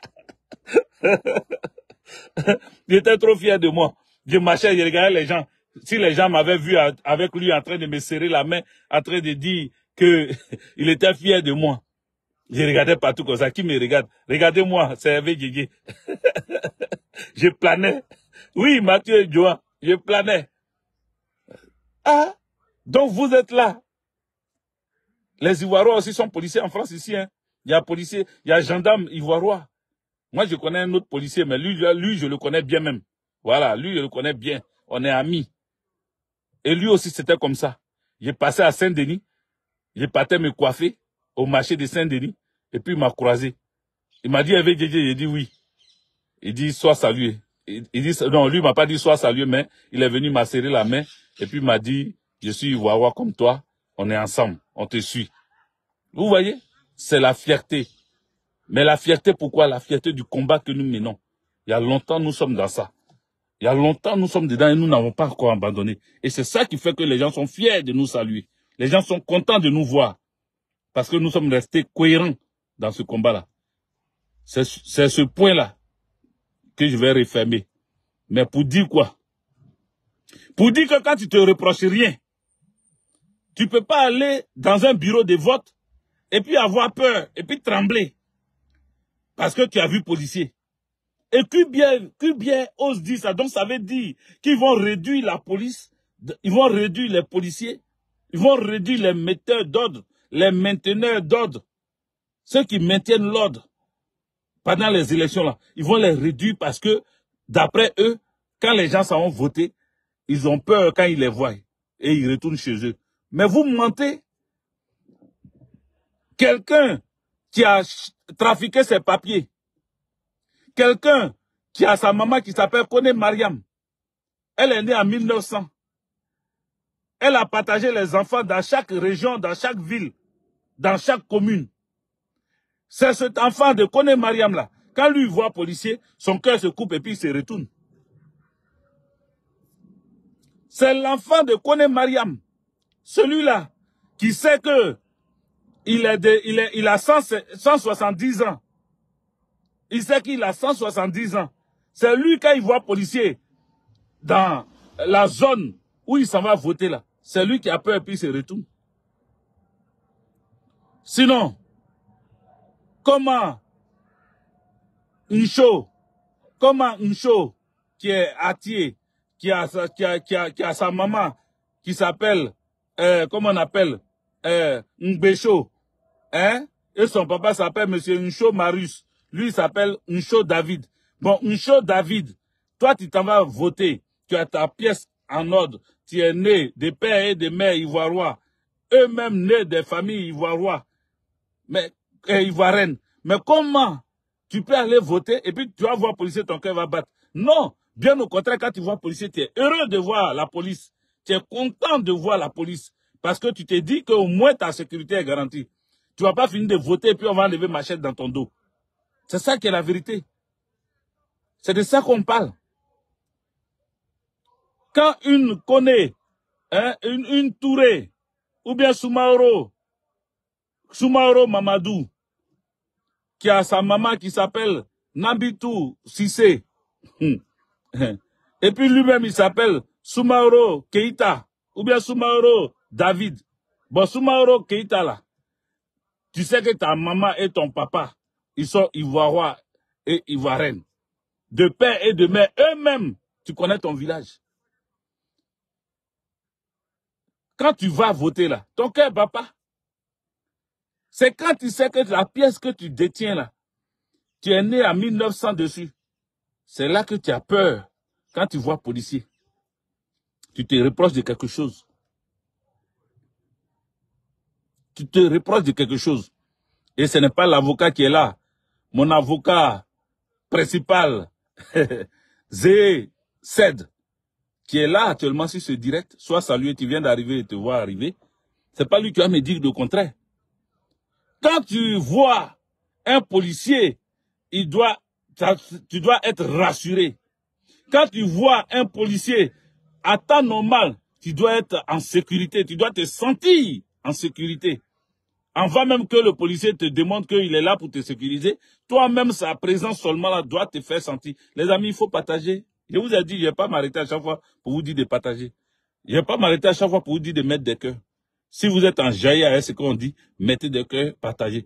J'étais trop fier de moi. Je marchais, je regardais les gens. Si les gens m'avaient vu avec lui en train de me serrer la main, en train de dire que il était fier de moi. Je regardais partout comme ça. Qui me regarde? Regardez-moi, c'est Hervé Guégué. Je planais. Oui, Mathieu et Johan, je planais. Ah, donc vous êtes là. Les Ivoirois aussi sont policiers en France ici. Hein. Il y a policiers, il y a gendarmes ivoirois. Moi, je connais un autre policier, mais lui, lui, je le connais bien même. Voilà, lui, je le connais bien. On est amis. Et lui aussi, c'était comme ça. J'ai passé à Saint-Denis. J'ai parti me coiffer au marché de Saint-Denis. Et puis, il m'a croisé. Il m'a dit, Hervé Guégué, j'ai dit oui. Il dit, sois salué. Il, il dit, non, lui, il m'a pas dit sois salué, mais il est venu m'a serré la main. Et puis, il m'a dit, je suis Ivoiriois comme toi. On est ensemble. On te suit. Vous voyez? C'est la fierté. Mais la fierté, pourquoi? La fierté du combat que nous menons. Il y a longtemps, nous sommes dans ça. Il y a longtemps, nous sommes dedans et nous n'avons pas encore abandonné. Et c'est ça qui fait que les gens sont fiers de nous saluer. Les gens sont contents de nous voir. Parce que nous sommes restés cohérents dans ce combat-là. C'est ce point-là que je vais refermer. Mais pour dire quoi? Pour dire que quand tu te reproches rien, Tu ne peux pas aller dans un bureau de vote et puis avoir peur et puis trembler parce que tu as vu policier. Et que bien, que bien ose dire ça. Donc ça veut dire qu'ils vont réduire la police, ils vont réduire les policiers, ils vont réduire les metteurs d'ordre, les mainteneurs d'ordre, ceux qui maintiennent l'ordre pendant les élections là. Ils vont les réduire parce que d'après eux, quand les gens s'en vont voter, ils ont peur quand ils les voient et ils retournent chez eux. Mais vous mentez. Quelqu'un qui a trafiqué ses papiers, quelqu'un qui a sa maman qui s'appelle Kone Mariam, elle est née en mille neuf cents. Elle a partagé les enfants dans chaque région, dans chaque ville, dans chaque commune. C'est cet enfant de Kone Mariam là. Quand lui voit policier, son cœur se coupe et puis il se retourne. C'est l'enfant de Kone Mariam. Celui-là qui sait que il, est de, il, est, il a cent soixante-dix ans. Il sait qu'il a cent soixante-dix ans. C'est lui, quand il voit policier dans la zone où il s'en va voter là, c'est lui qui a peur et puis il se retourne. Sinon, comment Ncho, comment Ncho, qui est Atié, qui a, qui a, qui a, qui a sa maman, qui s'appelle, euh, comment on appelle, euh, Ngbécho, hein, et son papa s'appelle Monsieur Ncho Marius, lui il s'appelle Ncho David. Bon, Ncho David, toi tu t'en vas voter, tu as ta pièce en ordre, tu es né des pères et des mères ivoiriens, eux-mêmes nés des familles ivoiriennes, mais, euh, ivoiriennes. Mais comment tu peux aller voter et puis tu vas voir policier, ton cœur va battre? Non, bien au contraire, quand tu vois policier, tu es heureux de voir la police. Tu es content de voir la police. Parce que tu t'es dit qu'au moins ta sécurité est garantie. Tu ne vas pas finir de voter et puis on va enlever machette dans ton dos. C'est ça qui est la vérité. C'est de ça qu'on parle. Quand une connaît, hein, une, une Touré, ou bien Soumaoro, Soumaoro Mamadou, qui a sa maman qui s'appelle Nabitou Sissé, et puis lui-même il s'appelle Soumaoro Keïta, ou bien Soumaoro David. Bon, Soumaoro Keïta là, tu sais que ta maman et ton papa, ils sont ivoiriens et ivoiriennes. De père et de mère, eux-mêmes, tu connais ton village. Quand tu vas voter là, ton cœur ne bat pas. C'est quand tu sais que la pièce que tu détiens là, tu es né en mille neuf cents dessus. C'est là que tu as peur quand tu vois policier. Tu te reproches de quelque chose. Tu te reproches de quelque chose. Et ce n'est pas l'avocat qui est là. Mon avocat principal, Zé Ced, qui est là actuellement sur ce direct, soit salué, tu viens d'arriver et te voir arriver. C'est pas lui qui va me dire le contraire. Quand tu vois un policier, il doit, tu dois être rassuré. Quand tu vois un policier à temps normal, tu dois être en sécurité, tu dois te sentir en sécurité. Avant même que le policier te demande qu'il est là pour te sécuriser, toi-même, sa présence seulement là doit te faire sentir. Les amis, il faut partager. Je vous ai dit, je ne vais pas m'arrêter à chaque fois pour vous dire de partager. Je ne vais pas m'arrêter à chaque fois pour vous dire de mettre des cœurs. Si vous êtes en jaillit avec ce qu'on dit, mettez des cœurs, partagez.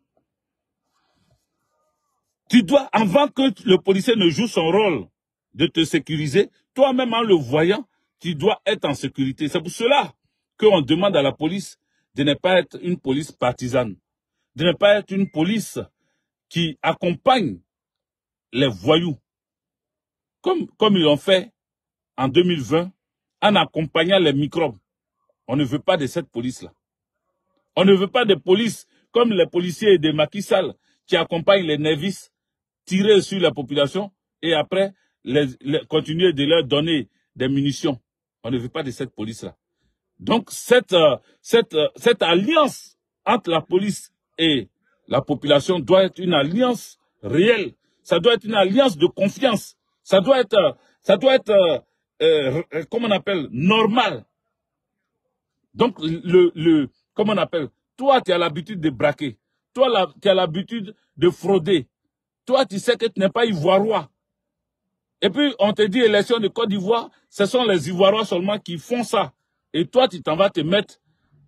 Tu dois, avant que le policier ne joue son rôle de te sécuriser, toi-même en le voyant, tu dois être en sécurité. C'est pour cela qu'on demande à la police de ne pas être une police partisane, de ne pas être une police qui accompagne les voyous, comme, comme ils l'ont fait en deux mille vingt, en accompagnant les microbes. On ne veut pas de cette police-là. On ne veut pas de police comme les policiers de Macky Sall qui accompagnent les nervis, tirer sur la population et après les, les, continuer de leur donner des munitions. On ne veut pas de cette police-là. Donc, cette, euh, cette, euh, cette alliance entre la police et la population doit être une alliance réelle. Ça doit être une alliance de confiance. Ça doit être, euh, ça doit être, euh, euh, comment on appelle, normal. Donc, le, le, comment on appelle, toi, tu as l'habitude de braquer. Toi, la, tu as l'habitude de frauder. Toi, tu sais que tu n'es pas ivoirien. Et puis, on te dit, élection de Côte d'Ivoire, ce sont les Ivoiriens seulement qui font ça. Et toi, tu t'en vas te mettre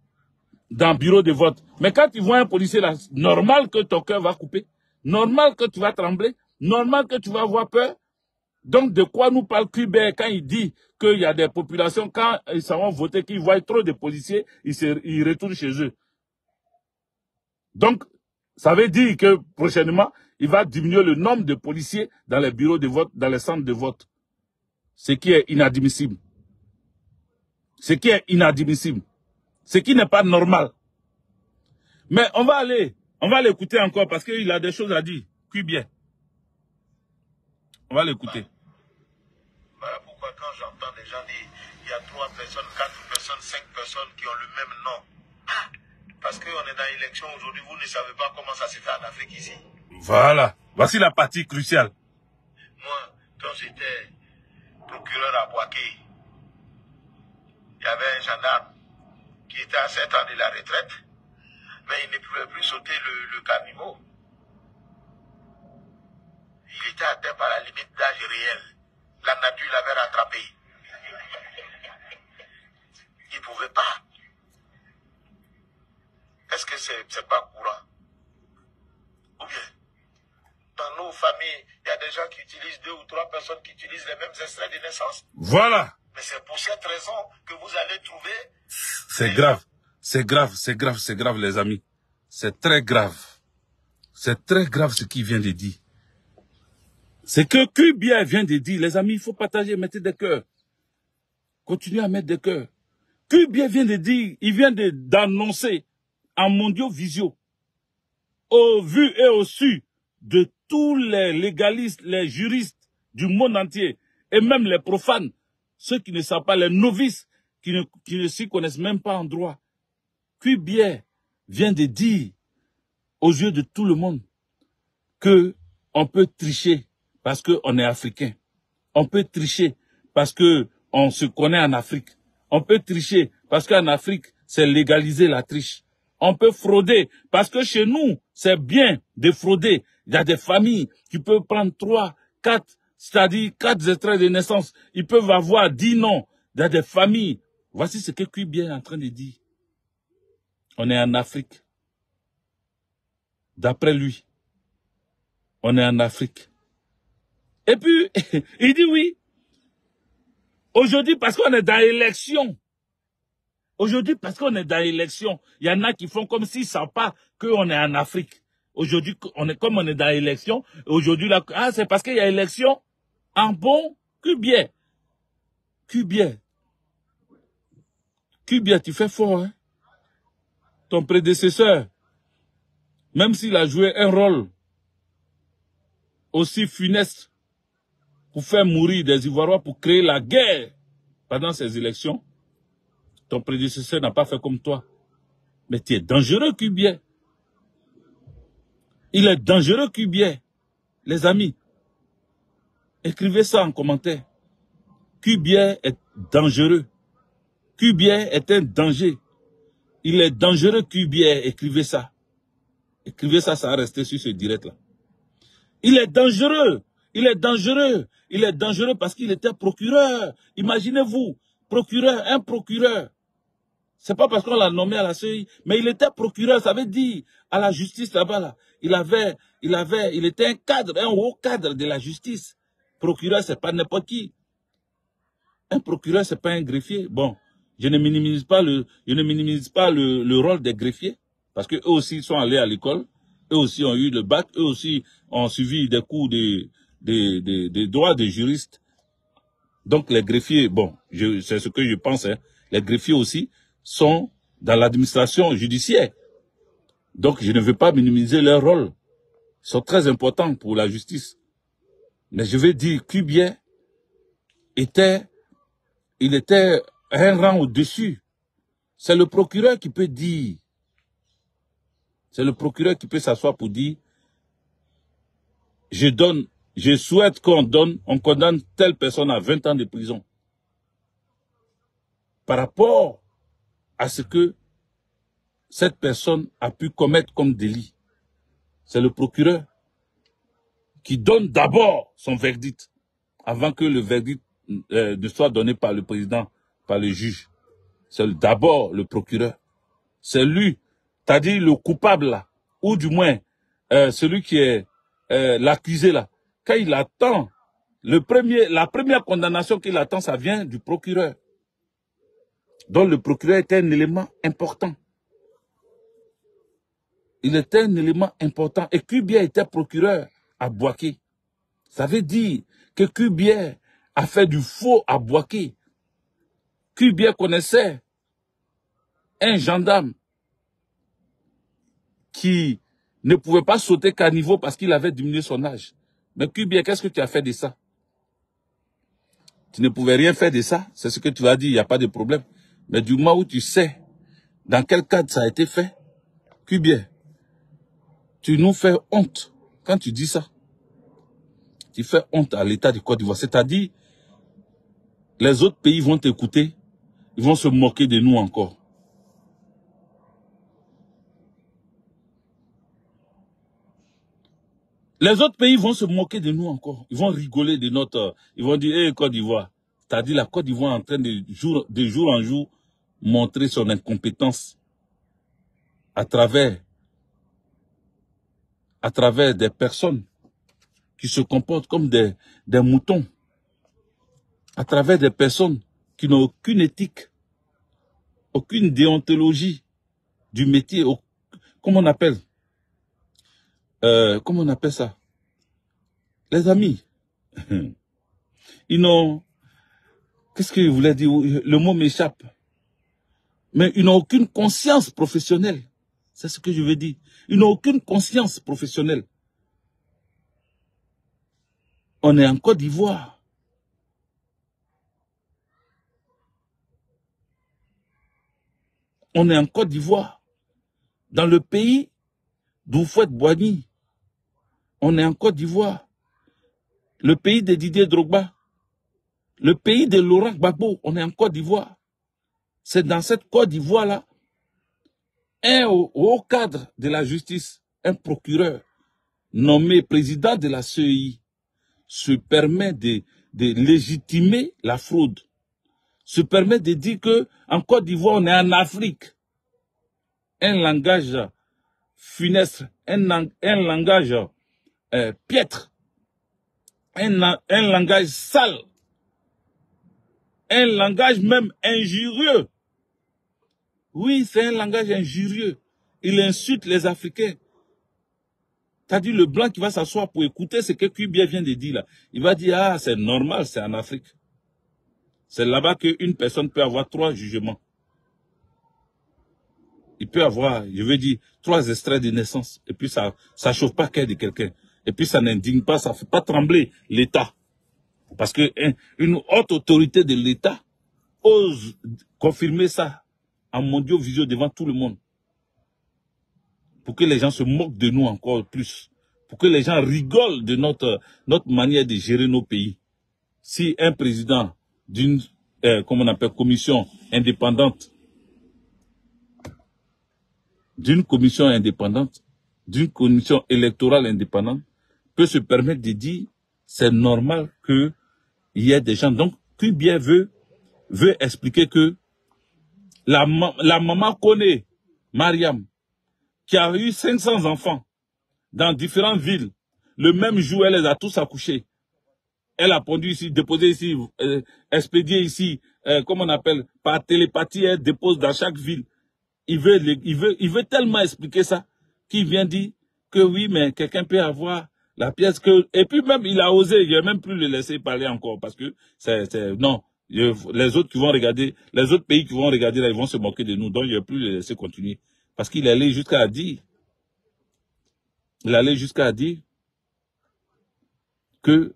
dans le bureau de vote. Mais quand tu vois un policier là, normal que ton cœur va couper, normal que tu vas trembler, normal que tu vas avoir peur. Donc, de quoi nous parle Kubert quand il dit qu'il y a des populations, quand ils s'en voter, qu'ils voient trop de policiers, ils, se, ils retournent chez eux. Donc, ça veut dire que prochainement, il va diminuer le nombre de policiers dans les bureaux de vote, dans les centres de vote. Ce qui est inadmissible. Ce qui est inadmissible. Ce qui n'est pas normal. Mais on va aller, on va l'écouter encore parce qu'il a des choses à dire. Kubert. On va l'écouter. Voilà pourquoi quand j'entends des gens dire il y a trois personnes, quatre personnes, cinq personnes qui ont le même nom. Ah, parce qu'on est dans l'élection aujourd'hui, vous ne savez pas comment ça se fait en Afrique ici. Voilà. Voici la partie cruciale. Moi, quand j'étais procureur à Boaké, il y avait un gendarme qui était à sept ans de la retraite, mais il ne pouvait plus sauter le, le caniveau. Il était atteint par la limite d'âge réel. La nature l'avait rattrapé. Il ne pouvait pas. Est-ce que c'est c'est pas courant? Ou bien, dans nos familles, il y a des gens qui utilisent deux ou trois personnes qui utilisent les mêmes extraits de naissance. Voilà. Mais c'est pour cette raison que vous allez trouver... C'est grave. C'est grave, c'est grave, c'est grave, les amis. C'est très grave. C'est très grave ce qu'il vient de dire. C'est que Kubert vient de dire, les amis, il faut partager, mettez des cœurs. Continuez à mettre des cœurs. Kubert vient de dire, il vient d'annoncer en mondiaux visio, au vu et au su de tous les légalistes, les juristes du monde entier, et même les profanes, ceux qui ne savent pas, les novices, qui ne, qui ne s'y connaissent même pas en droit. Kubert vient de dire, aux yeux de tout le monde, que on peut tricher parce qu'on est africain. On peut tricher parce qu'on se connaît en Afrique. On peut tricher parce qu'en Afrique, c'est légaliser la triche. On peut frauder parce que chez nous, c'est bien de frauder. Il y a des familles qui peuvent prendre trois, quatre, c'est-à-dire quatre extraits de naissance. Ils peuvent avoir dix noms. Il y a des familles. Voici ce que Kubert est en train de dire. On est en Afrique. D'après lui, on est en Afrique. Et puis, il dit oui. Aujourd'hui, parce qu'on est dans l'élection. Aujourd'hui, parce qu'on est dans l'élection, il y en a qui font comme s'ils ne savent pas qu'on est en Afrique. Aujourd'hui, on est, comme on est dans l'élection, aujourd'hui, là, ah, c'est parce qu'il y a élection. En bon, Kubert. Kubert. Kubert, tu fais fort, hein. Ton prédécesseur, même s'il a joué un rôle aussi funeste pour faire mourir des Ivoiriens, pour créer la guerre pendant ces élections, ton prédécesseur n'a pas fait comme toi. Mais tu es dangereux, Kubert. Il est dangereux, Kubert. Les amis, écrivez ça en commentaire. Kubert est dangereux. Kubert est un danger. Il est dangereux, Kubert. Écrivez ça. Écrivez ça, ça va rester sur ce direct-là. Il est dangereux. Il est dangereux. Il est dangereux parce qu'il était procureur. Imaginez-vous, procureur, un procureur. C'est pas parce qu'on l'a nommé à la C I, mais il était procureur, ça veut dire, à la justice là-bas, là. Il avait, il avait, il était un cadre, un haut cadre de la justice. Procureur, c'est pas n'importe qui. Un procureur, c'est pas un greffier. Bon, je ne minimise pas le, je ne minimise pas le, le rôle des greffiers, parce qu'eux aussi sont allés à l'école, eux aussi ont eu le bac, eux aussi ont suivi des cours de, de, de, de droit de juriste. Donc les greffiers, bon, c'est ce que je pense, hein, les greffiers aussi sont dans l'administration judiciaire. Donc je ne veux pas minimiser leur rôle. Ils sont très importants pour la justice. Mais je vais dire, Kubert était, il était un rang au-dessus. C'est le procureur qui peut dire, c'est le procureur qui peut s'asseoir pour dire, je donne, je souhaite qu'on donne, on condamne telle personne à vingt ans de prison. Par rapport à ce que cette personne a pu commettre comme délit. C'est le procureur qui donne d'abord son verdict avant que le verdict euh, ne soit donné par le président, par le juge. C'est d'abord le procureur. c'est lui, t'as dit le coupable là, ou du moins euh, celui qui est euh, l'accusé là, quand il attend, le premier, la première condamnation qu'il attend, ça vient du procureur. Donc le procureur était un élément important. Il était un élément important. Et Kubier était procureur à Bouaké. Ça veut dire que Kubier a fait du faux à Bouaké. Kubier connaissait un gendarme qui ne pouvait pas sauter qu'à niveau parce qu'il avait diminué son âge. Mais Kubier, qu'est-ce que tu as fait de ça? Tu ne pouvais rien faire de ça. C'est ce que tu as dit, il n'y a pas de problème. Mais du moment où tu sais dans quel cadre ça a été fait, Kubier, tu nous fais honte quand tu dis ça. Tu fais honte à l'État de Côte d'Ivoire. C'est-à-dire, les autres pays vont t'écouter, ils vont se moquer de nous encore. Les autres pays vont se moquer de nous encore. Ils vont rigoler de notre... Ils vont dire, hé, hey, Côte d'Ivoire. C'est-à-dire, la Côte d'Ivoire est en train de jour, de jour en jour montrer son incompétence à travers, à travers des personnes qui se comportent comme des, des moutons, à travers des personnes qui n'ont aucune éthique, aucune déontologie du métier, au, comment on appelle, euh, comment on appelle ça? Les amis, ils n'ont, qu'est-ce que je voulais dire? Le mot m'échappe. Mais ils n'ont aucune conscience professionnelle. C'est ce que je veux dire. Ils n'ont aucune conscience professionnelle. On est en Côte d'Ivoire. On est en Côte d'Ivoire. Dans le pays d'Houphouët-Boigny. On est en Côte d'Ivoire. Le pays de Didier Drogba. Le pays de Laurent Gbagbo. On est en Côte d'Ivoire. C'est dans cette Côte d'Ivoire-là, un haut, haut cadre de la justice, un procureur nommé président de la C E I, se permet de, de légitimer la fraude, se permet de dire que en Côte d'Ivoire, on est en Afrique. Un langage funeste, un, un langage euh, piètre, un, un langage sale, un langage même injurieux. Oui, c'est un langage injurieux. Il insulte les Africains. T'as dit le blanc qui va s'asseoir pour écouter ce que Kubier vient de dire là. Il va dire, ah, c'est normal, c'est en Afrique. C'est là-bas qu'une personne peut avoir trois jugements. Il peut avoir, je veux dire, trois extraits de naissance. Et puis ça ça chauffe pas le cœur de quelqu'un. Et puis ça n'indigne pas, ça fait pas trembler l'État. Parce que hein, une haute autorité de l'État ose confirmer ça en mondio-visio devant tout le monde. Pour que les gens se moquent de nous encore plus. Pour que les gens rigolent de notre, notre manière de gérer nos pays. Si un président d'une, euh, comment on appelle, commission indépendante, d'une commission indépendante, d'une commission électorale indépendante, peut se permettre de dire, c'est normal qu'il y ait des gens. Donc, Kubier veut, veut expliquer que la, la maman connaît Mariam, qui a eu cinq cents enfants dans différentes villes. Le même jour, elle les a tous accouchés. Elle a pondu ici, déposé ici, euh, expédié ici, euh, comment on appelle, par télépathie, elle dépose dans chaque ville. Il veut, il veut, il veut tellement expliquer ça qu'il vient dire que oui, mais quelqu'un peut avoir la pièce que... Et puis même, il a osé, il n'a même plus le laisser parler encore parce que c'est... Non, les autres qui vont regarder, les autres pays qui vont regarder là, ils vont se moquer de nous. Donc, il ne va plus le laisser continuer. Parce qu'il allait jusqu'à dire, il allait jusqu'à dire que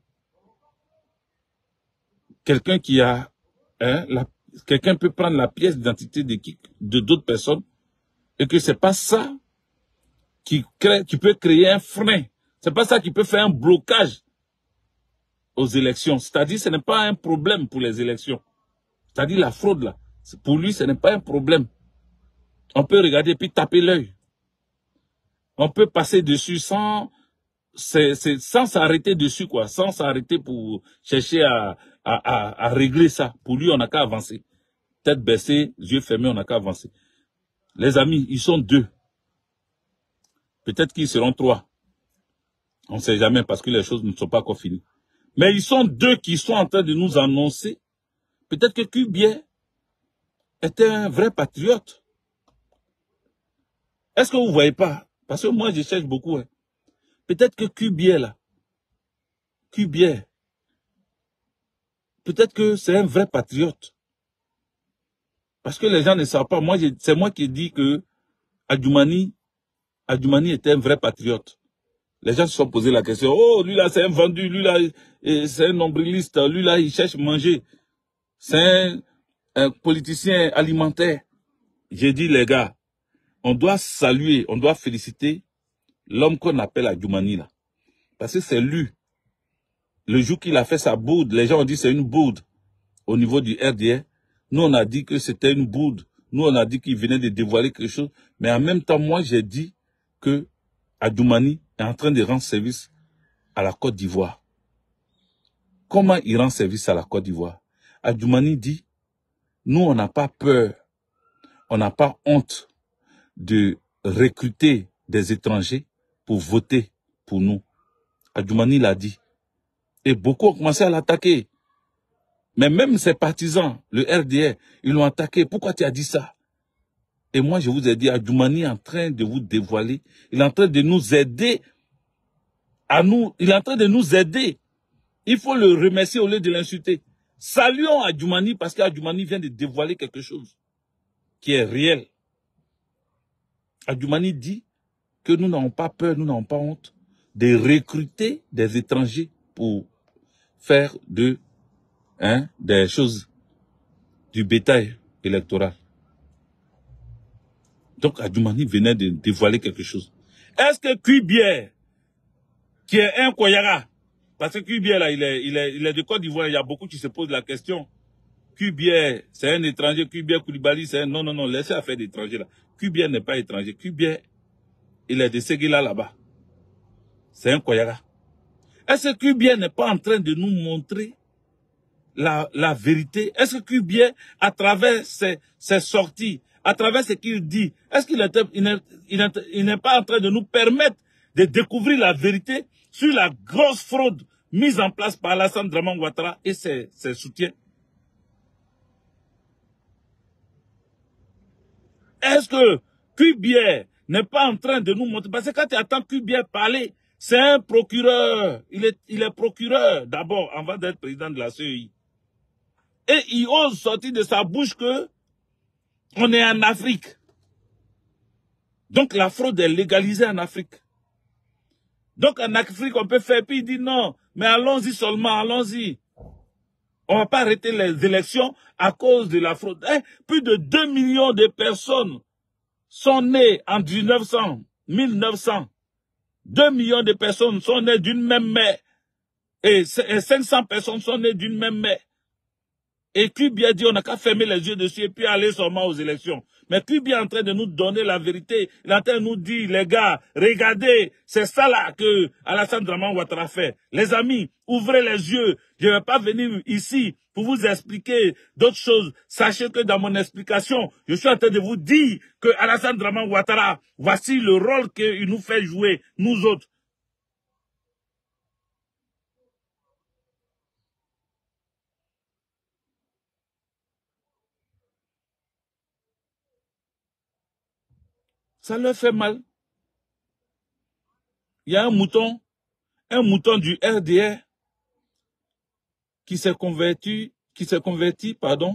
quelqu'un qui a, hein, la, quelqu'un peut prendre la pièce d'identité de qui, de d'autres personnes, et que c'est pas ça qui crée, qui peut créer un frein. C'est pas ça qui peut faire un blocage aux élections. C'est-à-dire, ce n'est pas un problème pour les élections. C'est-à-dire la fraude là, pour lui, ce n'est pas un problème. On peut regarder puis taper l'œil. On peut passer dessus sans, c'est, c'est, sans s'arrêter dessus, quoi. Sans s'arrêter pour chercher à, à, à, à régler ça. Pour lui, on n'a qu'à avancer. Tête baissée, yeux fermés, on n'a qu'à avancer. Les amis, ils sont deux. Peut-être qu'ils seront trois. On ne sait jamais parce que les choses ne sont pas encore finies. Mais ils sont deux qui sont en train de nous annoncer. Peut-être que Kubier était un vrai patriote. Est-ce que vous ne voyez pas? Parce que moi, je cherche beaucoup. Hein. Peut-être que Kubier, là, Kubier, peut-être que c'est un vrai patriote. Parce que les gens ne savent pas. Moi, c'est moi qui dis que Adjoumani, Adjoumani était un vrai patriote. Les gens se sont posé la question. Oh, lui là, c'est un vendu. Lui là, c'est un nombriliste. Lui là, il cherche à manger. C'est un, un politicien alimentaire. J'ai dit, les gars, on doit saluer, on doit féliciter l'homme qu'on appelle Adjoumani là. Parce que c'est lui. Le jour qu'il a fait sa boude, les gens ont dit c'est une boude au niveau du R D A. Nous, on a dit que c'était une boude. Nous, on a dit qu'il venait de dévoiler quelque chose. Mais en même temps, moi, j'ai dit que Adjoumani est en train de rendre service à la Côte d'Ivoire. Comment il rend service à la Côte d'Ivoire? Adjoumani dit, nous, on n'a pas peur, on n'a pas honte de recruter des étrangers pour voter pour nous. Adjoumani l'a dit. Et beaucoup ont commencé à l'attaquer. Mais même ses partisans, le R D A, ils l'ont attaqué. Pourquoi tu as dit ça? Et moi, je vous ai dit, Adjoumani est en train de vous dévoiler. Il est en train de nous aider. À nous, il est en train de nous aider. Il faut le remercier au lieu de l'insulter. Saluons Adjoumani parce qu'Adjoumani vient de dévoiler quelque chose qui est réel. Adjoumani dit que nous n'avons pas peur, nous n'avons pas honte de recruter des étrangers pour faire de, hein, des choses, du bétail électoral. Donc Adjoumani venait de dévoiler quelque chose. Est-ce que Kubier, qui est un Koyara, parce que Kubier là, il est, il est, il est de Côte d'Ivoire, il y a beaucoup qui se posent la question. Kubier, c'est un étranger, Kubier Koulibaly, c'est un... Non, non, non, laissez affaire d'étranger là. Kubier n'est pas étranger. Kubier, il est de Séguila là-bas. C'est un Koyara. Est-ce que Kubier n'est pas en train de nous montrer la, la vérité? Est-ce que Kubier, à travers ses, ses sorties, à travers ce qu'il dit, est-ce qu'il est, il n'est, il est, il n'est pas en train de nous permettre de découvrir la vérité sur la grosse fraude mise en place par Alassane Dramane Ouattara et ses, ses soutiens? Est-ce que Kubier n'est pas en train de nous montrer? Parce que quand tu attends Kubier parler, c'est un procureur. Il est, il est procureur d'abord avant d'être président de la C E I. Et il ose sortir de sa bouche que on est en Afrique. Donc la fraude est légalisée en Afrique. Donc en Afrique, on peut faire, puis il dit non, mais allons-y seulement, allons-y. On ne va pas arrêter les élections à cause de la fraude. Eh, plus de deux millions de personnes sont nées en mille neuf cents, mille neuf cents. deux millions de personnes sont nées d'une même mère. Et cinq cents personnes sont nées d'une même mère. Et Kubier dit on n'a qu'à fermer les yeux dessus et puis aller seulement aux élections. Mais Kubier est en train de nous donner la vérité. Il est en train de nous dire, les gars, regardez, c'est ça là que Alassane Dramane Ouattara fait. Les amis, ouvrez les yeux. Je ne vais pas venir ici pour vous expliquer d'autres choses. Sachez que dans mon explication, je suis en train de vous dire que Alassane Dramane Ouattara, voici le rôle qu'il nous fait jouer, nous autres. Ça leur fait mal. Il y a un mouton, un mouton du R D A qui s'est converti, qui s'est converti, pardon,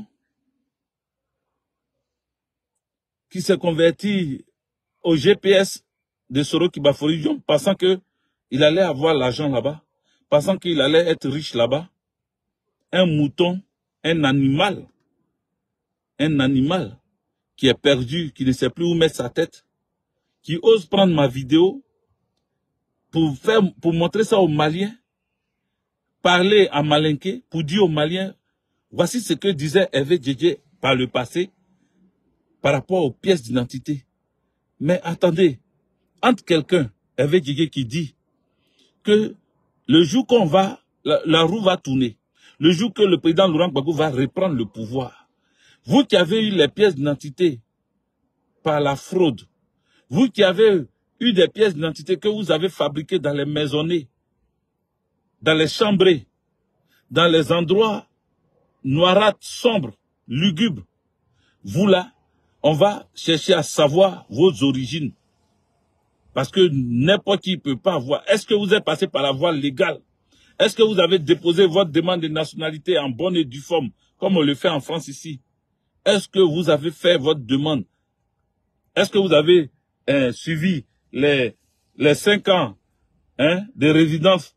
qui s'est converti au G P S de Soroki Baforidion, pensant que il allait avoir l'argent là-bas, pensant qu'il allait être riche là-bas. Un mouton, un animal, un animal qui est perdu, qui ne sait plus où mettre sa tête, qui ose prendre ma vidéo pour faire, pour montrer ça aux Maliens, parler à Malinké, pour dire aux Maliens, voici ce que disait Hervé Djedje par le passé, par rapport aux pièces d'identité. Mais attendez, entre quelqu'un, Hervé Djedje qui dit que le jour qu'on va, la, la roue va tourner, le jour que le président Laurent Gbagbo va reprendre le pouvoir, vous qui avez eu les pièces d'identité par la fraude. Vous qui avez eu des pièces d'identité que vous avez fabriquées dans les maisonnées, dans les chambrées, dans les endroits noirâtres, sombres, lugubres. Vous là, on va chercher à savoir vos origines. Parce que n'importe qui ne peut pas voir. Est-ce que vous êtes passé par la voie légale? Est-ce que vous avez déposé votre demande de nationalité en bonne et due forme, comme on le fait en France ici? Est-ce que vous avez fait votre demande? Est-ce que vous avez hein, suivi les, les cinq ans hein, de résidence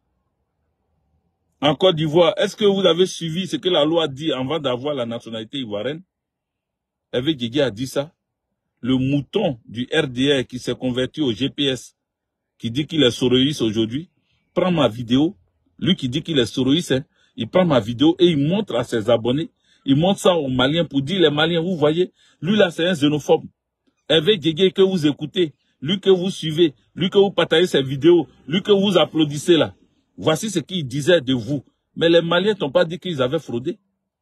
en Côte d'Ivoire? Est-ce que vous avez suivi ce que la loi dit avant d'avoir la nationalité ivoirienne? Hervé Guégué a dit ça. Le mouton du R D R qui s'est converti au G P S, qui dit qu'il est soroïste aujourd'hui, prend ma vidéo. Lui qui dit qu'il est soroïste, hein, il prend ma vidéo et il montre à ses abonnés. Il montre ça aux Maliens pour dire, les Maliens, vous voyez, lui là c'est un xénophobe. Hervé Guégué que vous écoutez, lui que vous suivez, lui que vous partagez ses vidéos, lui que vous applaudissez là. Voici ce qu'il disait de vous. Mais les Maliens n'ont pas dit qu'ils avaient fraudé.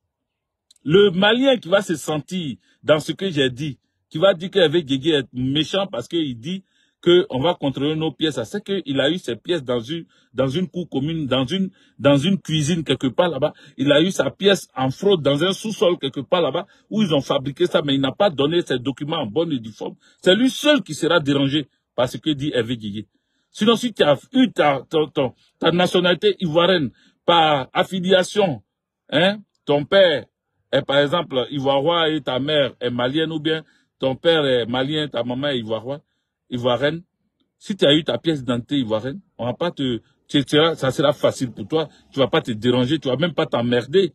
Le Malien qui va se sentir dans ce que j'ai dit, qui va dire qu'Hervé Guégué est méchant parce qu'il dit qu'on va contrôler nos pièces. C'est qu'il a eu ses pièces dans une, dans une cour commune, dans une, dans une cuisine quelque part là-bas. Il a eu sa pièce en fraude dans un sous-sol quelque part là-bas où ils ont fabriqué ça, mais il n'a pas donné ses documents en bonne et due forme. C'est lui seul qui sera dérangé par ce que dit Hervé Guégué. Sinon, si tu as eu ta, ta, ta, ta nationalité ivoirienne par affiliation, hein, ton père est par exemple ivoirien et ta mère est malienne, ou bien ton père est malien, ta maman est ivoirien, ivoirienne. Si tu as eu ta pièce d'identité ivoirienne, on va pas te, tu seras, ça sera facile pour toi. Tu vas pas te déranger, tu vas même pas t'emmerder.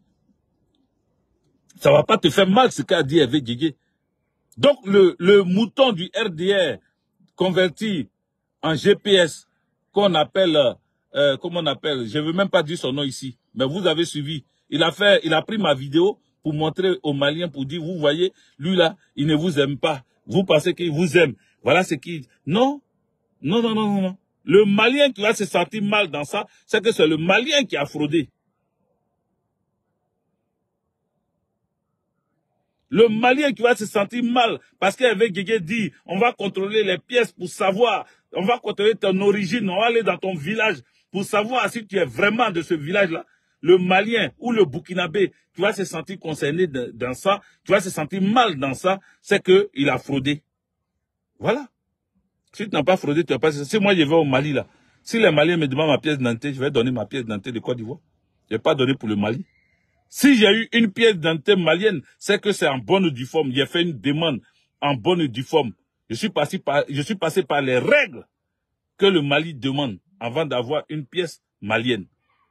Ça va pas te faire mal ce qu'a dit Hervé Guégué. Donc le, le mouton du R D R converti en G P S qu'on appelle, euh, comment on appelle, je veux même pas dire son nom ici, mais vous avez suivi. Il a fait, il a pris ma vidéo pour montrer aux Maliens, pour dire, vous voyez, lui là, il ne vous aime pas. Vous pensez qu'il vous aime. Voilà ce qu'il... Non, non, non, non, non, non. Le Malien qui va se sentir mal dans ça, c'est que c'est le Malien qui a fraudé. Le Malien qui va se sentir mal parce qu'Hervé Guégué dit, on va contrôler les pièces pour savoir, on va contrôler ton origine, on va aller dans ton village pour savoir si tu es vraiment de ce village-là. Le Malien ou le Burkinabé, tu vas se sentir concerné de, dans ça, tu vas se sentir mal dans ça, c'est qu'il a fraudé. Voilà. Si tu n'as pas fraudé, tu n'as pas... Si moi je vais au Mali là, si les Maliens me demandent ma pièce d'identité, je vais donner ma pièce d'identité de Côte d'Ivoire. Je ne vais pas donner pour le Mali. Si j'ai eu une pièce d'identité malienne, c'est que c'est en bonne et due forme. J'ai fait une demande en bonne et due forme. Je suis passé par, je suis passé par les règles que le Mali demande avant d'avoir une pièce malienne.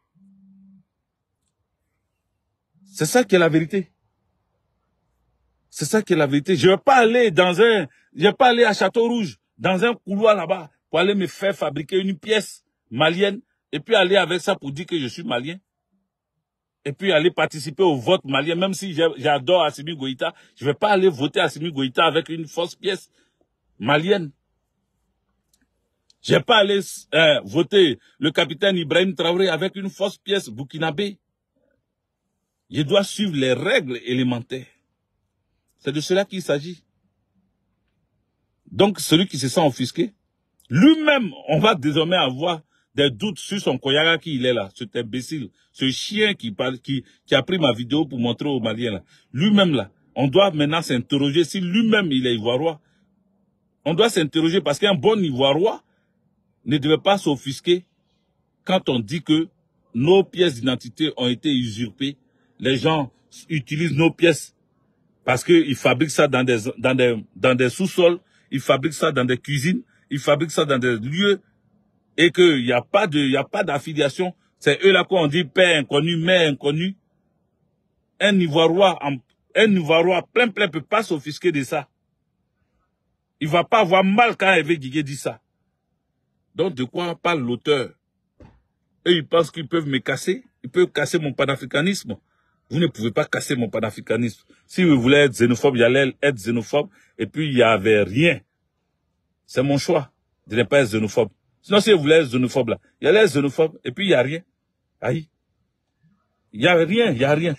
C'est ça qui est la vérité. C'est ça qui est la vérité. Je ne vais pas aller dans un, je vais pas aller à Château-Rouge, dans un couloir là-bas, pour aller me faire fabriquer une pièce malienne, et puis aller avec ça pour dire que je suis malien. Et puis aller participer au vote malien, même si j'adore Assimi Goïta, je ne vais pas aller voter Assimi Goïta avec une fausse pièce malienne. Je ne vais pas aller euh, voter le capitaine Ibrahim Traoré avec une fausse pièce burkinabé. Je dois suivre les règles élémentaires. C'est de cela qu'il s'agit. Donc, celui qui se sent offusqué, lui-même, on va désormais avoir des doutes sur son Koyaga qui il est là, cet imbécile, ce chien qui, parle, qui, qui a pris ma vidéo pour montrer aux Maliens là. Lui-même là, on doit maintenant s'interroger si lui-même il est ivoirien. On doit s'interroger parce qu'un bon ivoirien ne devait pas s'offusquer quand on dit que nos pièces d'identité ont été usurpées. Les gens utilisent nos pièces parce qu'ils fabriquent ça dans des, dans des, dans des sous-sols, ils fabriquent ça dans des cuisines, ils fabriquent ça dans des lieux et qu'il n'y a pas de, il y a pas d'affiliation. C'est eux là qu'on dit père inconnu, mère inconnue. Un Ivoirien, un Ivoirien plein plein peut pas s'offusquer de ça. Il va pas avoir mal quand Hervé Guégué dit ça. Donc de quoi parle l'auteur? Eux ils pensent qu'ils peuvent me casser, ils peuvent casser mon panafricanisme. Vous ne pouvez pas casser mon panafricanisme. Si vous voulez être xénophobe, il y allait être xénophobe, et puis il n'y avait rien. C'est mon choix de ne pas être xénophobe. Sinon, si vous voulez être xénophobe, là, il y allait être xénophobe, et puis il n'y a rien. Aïe. Il n'y a rien, il n'y a rien.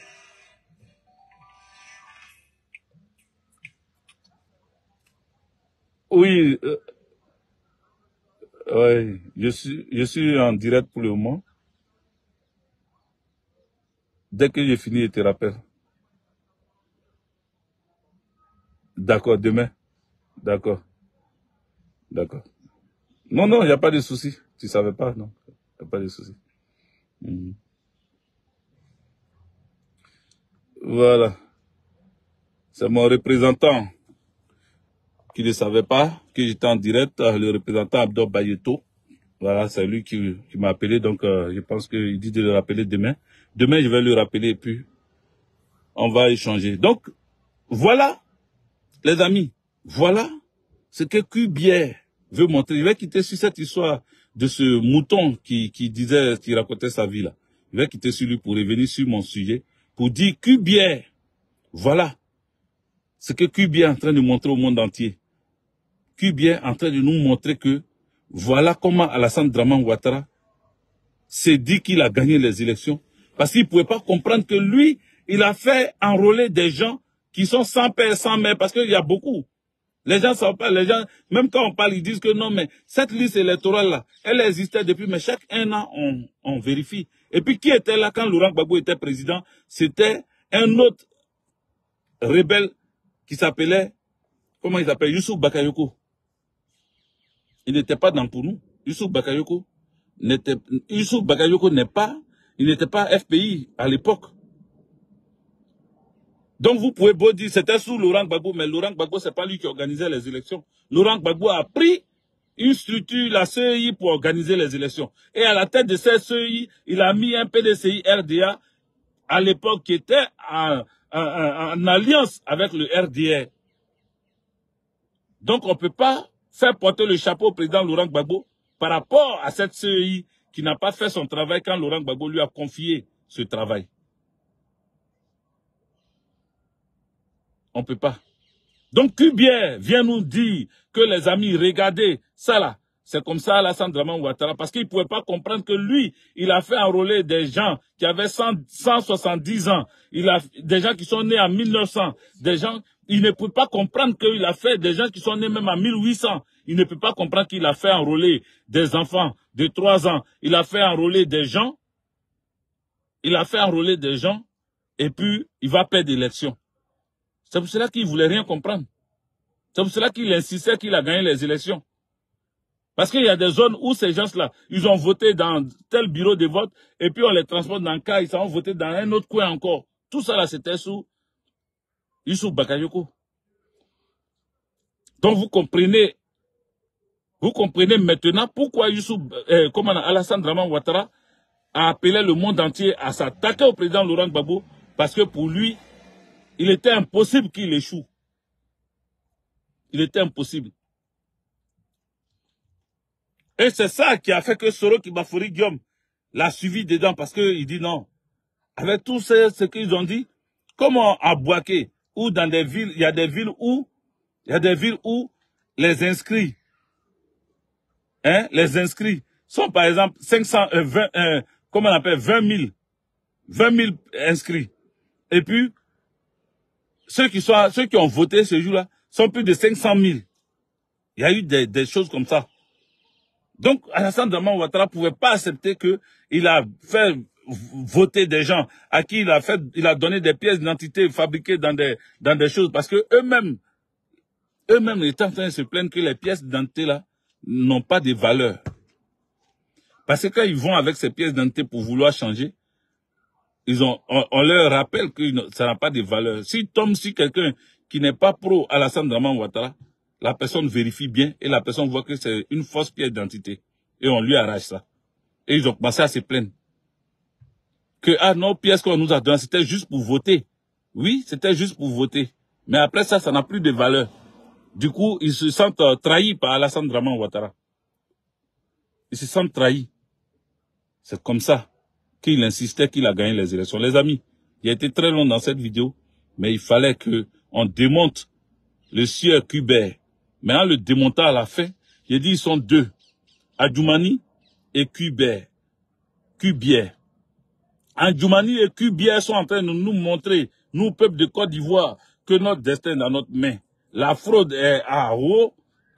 Oui, euh, ouais, je suis, je suis en direct pour le moment. Dès que j'ai fini, je te rappelle. D'accord, demain. D'accord, d'accord. Non, non, il n'y a pas de souci. Tu savais pas, non. Il n'y a pas de souci. Mhm. Voilà. C'est mon représentant qui ne savait pas que j'étais en direct, euh, le représentant Abdo Bayeto. Voilà, c'est lui qui, qui m'a appelé, donc euh, je pense qu'il dit de le rappeler demain. Demain, je vais le rappeler et puis on va échanger. Donc, voilà, les amis, voilà ce que Cubier veut montrer. Je vais quitter sur cette histoire de ce mouton qui, qui disait, qui racontait sa vie là. Je vais quitter sur lui pour revenir sur mon sujet, pour dire Cubier, voilà ce que Cubier est en train de montrer au monde entier. Cubier est en train de nous montrer que voilà comment Alassane Dramane Ouattara s'est dit qu'il a gagné les élections. Parce qu'il ne pouvait pas comprendre que lui, il a fait enrôler des gens qui sont sans père, sans mère, parce qu'il y a beaucoup. Les gens savent pas, les gens, même quand on parle, ils disent que non, mais cette liste électorale-là, elle existait depuis, mais chaque un an, on, on vérifie. Et puis, qui était là quand Laurent Gbagbo était président? C'était un autre rebelle qui s'appelait, comment il s'appelle? Youssouf Bakayoko. Il n'était pas dans pour nous. Youssouf Bakayoko n'était, Youssouf Bakayoko n'est pas, il n'était pas F P I à l'époque. Donc vous pouvez beau dire c'était sous Laurent Gbagbo, mais Laurent Gbagbo c'est pas lui qui organisait les élections. Laurent Gbagbo a pris une structure, la C E I, pour organiser les élections. Et à la tête de cette C E I, il a mis un P D C I R D A à l'époque qui était en, en, en, en alliance avec le R D R. Donc on ne peut pas faire porter le chapeau au président Laurent Gbagbo par rapport à cette C E I qui n'a pas fait son travail quand Laurent Gbagbo lui a confié ce travail. On ne peut pas. Donc Cubier vient nous dire que les amis, regardez, ça là, c'est comme ça Alassane Dramane Ouattara, parce qu'il ne pouvait pas comprendre que lui, il a fait enrôler des gens qui avaient cent, cent soixante-dix ans, il a des gens qui sont nés en mille neuf cents, des gens, il ne peut pas comprendre qu'il a fait des gens qui sont nés même en mille huit cents, il ne peut pas comprendre qu'il a fait enrôler des enfants de trois ans, il a fait enrôler des gens, il a fait enrôler des gens, et puis il va perdre l'élection. C'est pour cela qu'il ne voulait rien comprendre. C'est pour cela qu'il insistait qu'il a gagné les élections. Parce qu'il y a des zones où ces gens-là, ils ont voté dans tel bureau de vote, et puis on les transporte dans le cas, ils ont voté dans un autre coin encore. Tout ça là, c'était sous Youssouf Bakayoko. Donc vous comprenez, vous comprenez maintenant pourquoi Youssouf, euh, comment Alassane Dramane Ouattara a appelé le monde entier à s'attaquer au président Laurent Gbagbo, parce que pour lui, il était impossible qu'il échoue. Il était impossible. Et c'est ça qui a fait que Soro Kibafori Guillaume l'a suivi dedans, parce qu'il dit non. Avec tout ce, ce qu'ils ont dit, comment à Bouaké, ou dans des villes, il y a des villes où, il y a des villes où les inscrits, hein, les inscrits sont par exemple cinq cent vingt, euh, comment on appelle, vingt mille, vingt mille inscrits. Et puis, ceux qui sont, ceux qui ont voté ce jour-là sont plus de cinq cent mille. Il y a eu des, des choses comme ça. Donc, Alassane Dramane Ouattara ne pouvait pas accepter qu'il a fait voter des gens à qui il a fait, il a donné des pièces d'identité fabriquées dans des, dans des choses, parce que eux-mêmes, eux-mêmes étaient en train de se plaindre que les pièces d'identité là n'ont pas de valeur. Parce que quand ils vont avec ces pièces d'identité pour vouloir changer, ils ont, on, on leur rappelle que ça n'a pas de valeur. Si tombe sur quelqu'un qui n'est pas pro Alassane Dramane Ouattara, la personne vérifie bien et la personne voit que c'est une fausse pièce d'identité. Et on lui arrache ça. Et ils ont commencé à se plaindre. Que, ah non, pièces qu'on nous a données, c'était juste pour voter. Oui, c'était juste pour voter. Mais après ça, ça n'a plus de valeur. Du coup, ils se sentent euh, trahis par Alassane Dramane Ouattara. Ils se sentent trahis. C'est comme ça qu'il insistait qu'il a gagné les élections. Les amis, il a été très long dans cette vidéo, mais il fallait que on démonte le sieur Cubier. Mais en le démontant à la fin, j'ai dit ils sont deux. Adjoumani et Cubier. Cubier. Adjoumani et Cubier sont en train de nous montrer, nous, peuple de Côte d'Ivoire, que notre destin est dans notre main. La fraude est à haut,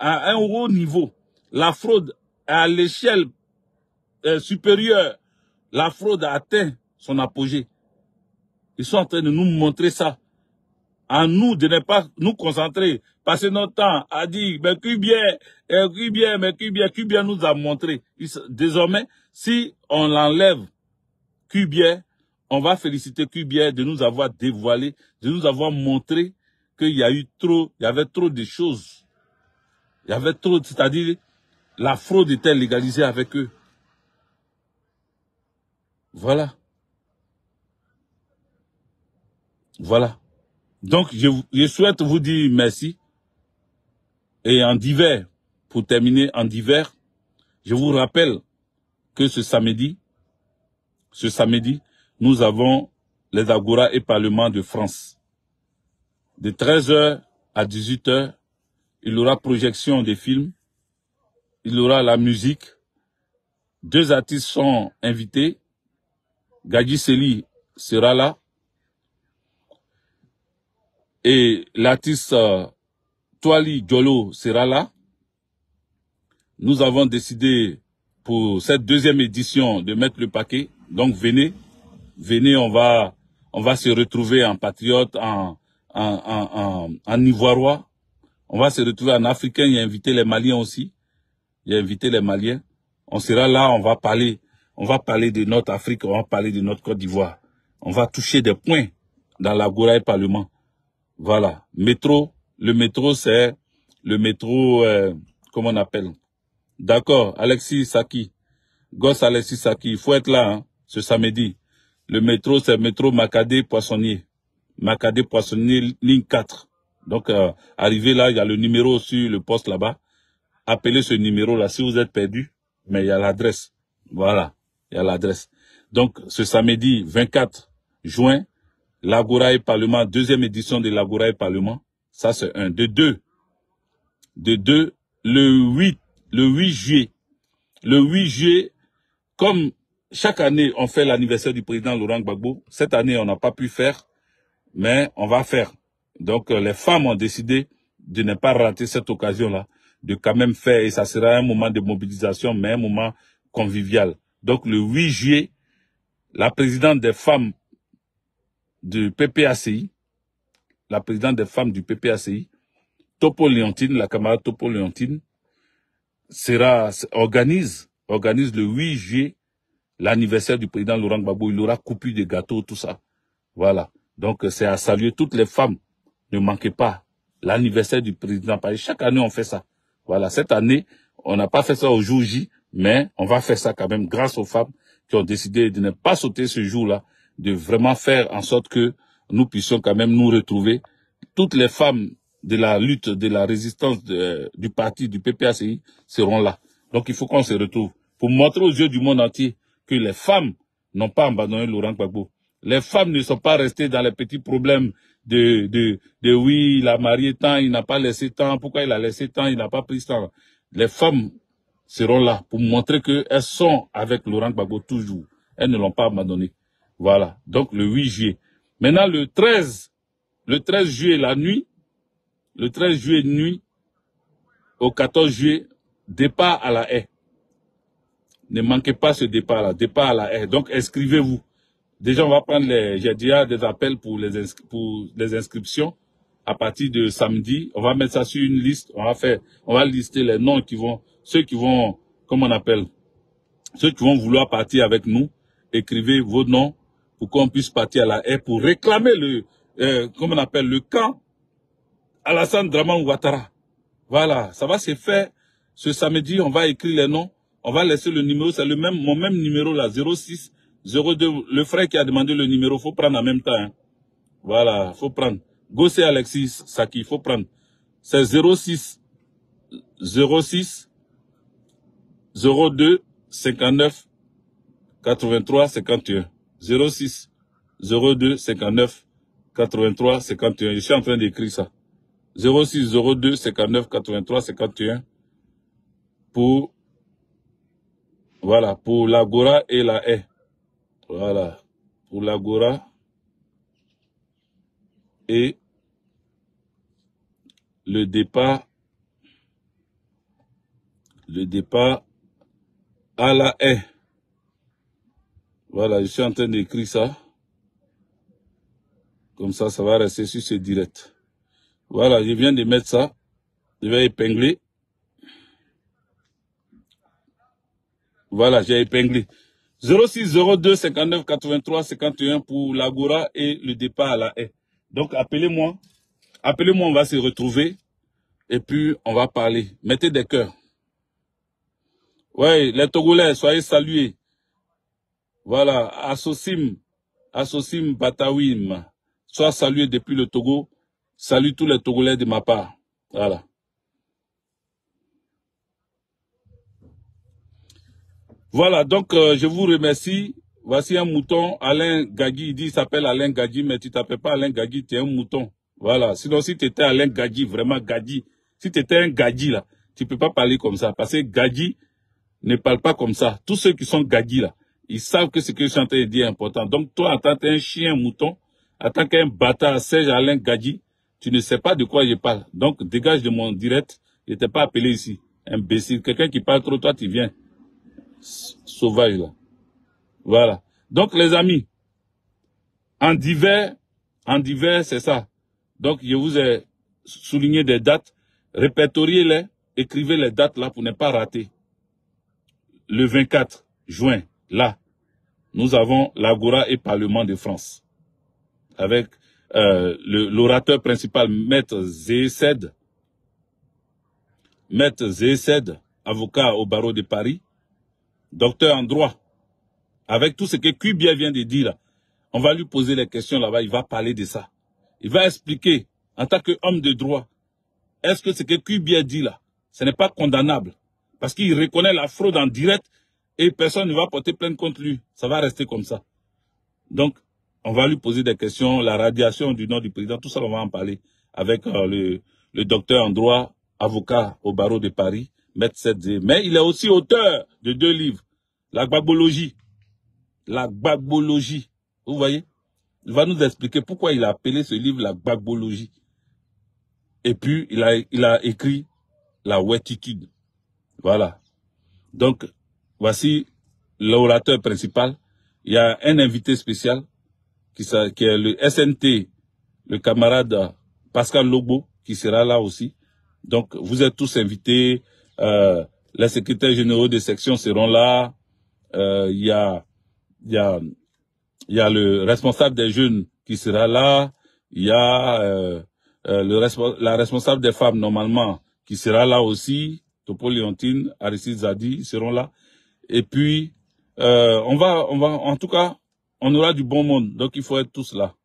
à un haut niveau. La fraude à l'échelle euh, supérieure. La fraude a atteint son apogée. Ils sont en train de nous montrer ça. À nous de ne pas nous concentrer, passer notre temps à dire, mais qui bien, eh, qui bien, mais qui bien, qui bien nous a montré. Désormais, si on l'enlève, qui bien, on va féliciter qui bien de nous avoir dévoilé, de nous avoir montré qu'il y a eu trop, il y avait trop de choses. Il y avait trop, c'est-à-dire, la fraude était légalisée avec eux. Voilà. Voilà. Donc, je, je souhaite vous dire merci. Et en divers, pour terminer, en divers, je vous rappelle que ce samedi, ce samedi, nous avons les Agora et Parlement de France. De treize heures à dix-huit heures, il y aura projection des films, il y aura la musique. Deux artistes sont invités. Gadji Seli sera là. Et l'artiste euh, Toali Diolo sera là. Nous avons décidé pour cette deuxième édition de mettre le paquet. Donc venez, venez, on va, on va se retrouver en patriote, en, en, en, en, en ivoirois. On va se retrouver en africain. Il y a invité les Maliens aussi. Il y a invité les Maliens. On sera là, on va parler, on va parler de notre Afrique, on va parler de notre Côte d'Ivoire. On va toucher des points dans l'Agora et Parlement. Voilà. Métro, le métro, c'est le métro, euh, comment on appelle? D'accord, Alexis Saki. Gosse Alexis Saki, il faut être là, hein, ce samedi. Le métro, c'est métro Macadé Poissonnier. Macadé Poissonnier, ligne quatre. Donc, euh, arrivé là, il y a le numéro sur le poste là-bas. Appelez ce numéro-là si vous êtes perdu, mais il y a l'adresse. Voilà, il y a l'adresse. Donc, ce samedi vingt-quatre juin, l'Agora et Parlement, deuxième édition de l'Agora et Parlement. Ça, c'est un. De deux. De deux, le huit, le huit juillet. Le huit juillet, comme chaque année, on fait l'anniversaire du président Laurent Gbagbo. Cette année, on n'a pas pu faire, mais on va faire. Donc, les femmes ont décidé de ne pas rater cette occasion-là, de quand même faire, et ça sera un moment de mobilisation, mais un moment convivial. Donc, le huit juillet, la présidente des femmes du P P A C I, la présidente des femmes du P P A C I, Topo Léontine, la camarade Topo Léontine, sera, organise, organise le huit juillet, l'anniversaire du président Laurent Gbagbo. Il aura coupé de gâteaux, tout ça. Voilà. Donc, c'est à saluer toutes les femmes. Ne manquez pas l'anniversaire du président. Chaque année, on fait ça. Voilà. Cette année, on n'a pas fait ça au jour J, mais on va faire ça quand même grâce aux femmes qui ont décidé de ne pas sauter ce jour-là, de vraiment faire en sorte que nous puissions quand même nous retrouver. Toutes les femmes de la lutte, de la résistance de, du parti, du P P A C I seront là. Donc, il faut qu'on se retrouve pour montrer aux yeux du monde entier que les femmes n'ont pas abandonné Laurent Gbagbo. Les femmes ne sont pas restées dans les petits problèmes de, de, de oui, il a marié tant, il n'a pas laissé tant, pourquoi il a laissé tant, il n'a pas pris tant. Les femmes seront là pour montrer qu'elles sont avec Laurent Gbagbo toujours. Elles ne l'ont pas abandonné. Voilà. Donc, le huit juillet. Maintenant, le treize, le treize juillet, la nuit, le treize juillet nuit, au quatorze juillet, départ à la haie. Ne manquez pas ce départ-là, départ à la haie. Donc, inscrivez-vous. Déjà, on va prendre les, j'ai déjà des appels pour les, pour les inscriptions à partir de samedi. On va mettre ça sur une liste. On va faire, on va lister les noms qui vont, ceux qui vont, comment on appelle, ceux qui vont vouloir partir avec nous. Écrivez vos noms pour qu'on puisse partir à la haie pour réclamer le, euh, comment on appelle, le camp Alassane Dramane Ouattara. Voilà, ça va se faire ce samedi. On va écrire les noms. On va laisser le numéro, c'est le même, mon même numéro là, zéro six zéro deux. Le frère qui a demandé le numéro, faut prendre en même temps. Hein. Voilà, faut prendre. Gossé Alexis Saki, faut prendre. C'est zéro six zéro six zéro deux cinquante-neuf quatre-vingt-trois cinquante et un. zéro six zéro deux cinquante-neuf quatre-vingt-trois cinquante et un. Je suis en train d'écrire ça. zéro six zéro deux cinquante-neuf quatre-vingt-trois cinquante et un pour, voilà, pour l'Agora et la haie. Voilà, pour l'Agora et le départ Le départ à la haie. Voilà, je suis en train d'écrire ça. Comme ça, ça va rester sur ce direct. Voilà, je viens de mettre ça. Je vais épingler. Voilà, j'ai épinglé. zéro six zéro deux cinquante-neuf quatre-vingt-trois cinquante et un pour l'Agora et le départ à la haie. Donc, appelez-moi. Appelez-moi, on va se retrouver. Et puis, on va parler. Mettez des cœurs. Ouais, les Togolais, soyez salués. Voilà, Assosim, Assosim Batawim. Sois salué depuis le Togo. Salut tous les Togolais de ma part. Voilà. Voilà, donc euh, je vous remercie. Voici un mouton, Alain Gagui. Il dit, il s'appelle Alain Gagui, mais tu t'appelles pas Alain Gagui, tu es un mouton. Voilà, sinon si tu étais Alain Gagui, vraiment Gagui, si tu étais un Gagui là, tu peux pas parler comme ça. Parce que Gagui ne parle pas comme ça. Tous ceux qui sont Gagui là, ils savent que ce que je suis en train de dire est important. Donc toi, en tant qu'un chien, un mouton, en tant qu'un bâtard, Serge Alain Gagui, tu ne sais pas de quoi je parle. Donc dégage de mon direct, je t'ai pas appelé ici. Imbécile, quelqu'un qui parle trop, toi tu viens. Sauvage là. Voilà. Donc les amis, en divers, en divers, c'est ça. Donc je vous ai souligné des dates, répertoriez-les, écrivez les dates là pour ne pas rater. Le vingt-quatre juin, là, nous avons l'Agora et Parlement de France. Avec euh, l'orateur principal, Maître Zécède, Maître Zécède, avocat au barreau de Paris, docteur en droit, avec tout ce que Cubia vient de dire là. On va lui poser les questions là-bas, il va parler de ça. Il va expliquer, en tant qu'homme de droit, est-ce que ce que Cubia dit là, ce n'est pas condamnable? Parce qu'il reconnaît la fraude en direct et personne ne va porter plainte contre lui. Ça va rester comme ça. Donc, on va lui poser des questions, la radiation du nom du président, tout ça, on va en parler avec euh, le, le docteur en droit, avocat au barreau de Paris, Maître Zécède. Mais il est aussi auteur de deux livres, la gbagologie. La gbagologie. Vous voyez? Il va nous expliquer pourquoi il a appelé ce livre la gbagologie. Et puis, il a, il a écrit la ouétitude. Voilà. Donc, voici l'orateur principal. Il y a un invité spécial qui, qui est le S N T, le camarade Pascal Lobo, qui sera là aussi. Donc, vous êtes tous invités. Euh, les secrétaires généraux des sections seront là. Euh, il y a, il y a, il y a le responsable des jeunes qui sera là. Il y a euh, euh, le respo la responsable des femmes, normalement, qui sera là aussi. Topo Léontine, Aristide Zadi, ils seront là. Et puis, euh, on va, on va, en tout cas, on aura du bon monde. Donc, il faut être tous là.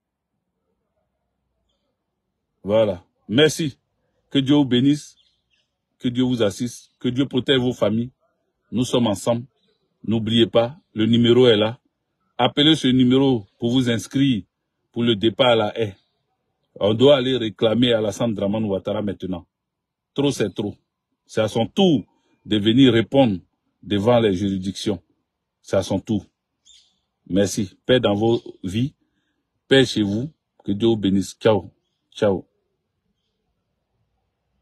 Voilà. Merci. Que Dieu vous bénisse. Que Dieu vous assiste. Que Dieu protège vos familles. Nous sommes ensemble. N'oubliez pas, le numéro est là. Appelez ce numéro pour vous inscrire pour le départ à la haie. On doit aller réclamer à Alassane Dramane Ouattara maintenant. Trop, c'est trop. C'est à son tour de venir répondre devant les juridictions. C'est à son tour. Merci. Paix dans vos vies. Paix chez vous. Que Dieu vous bénisse. Ciao. Ciao.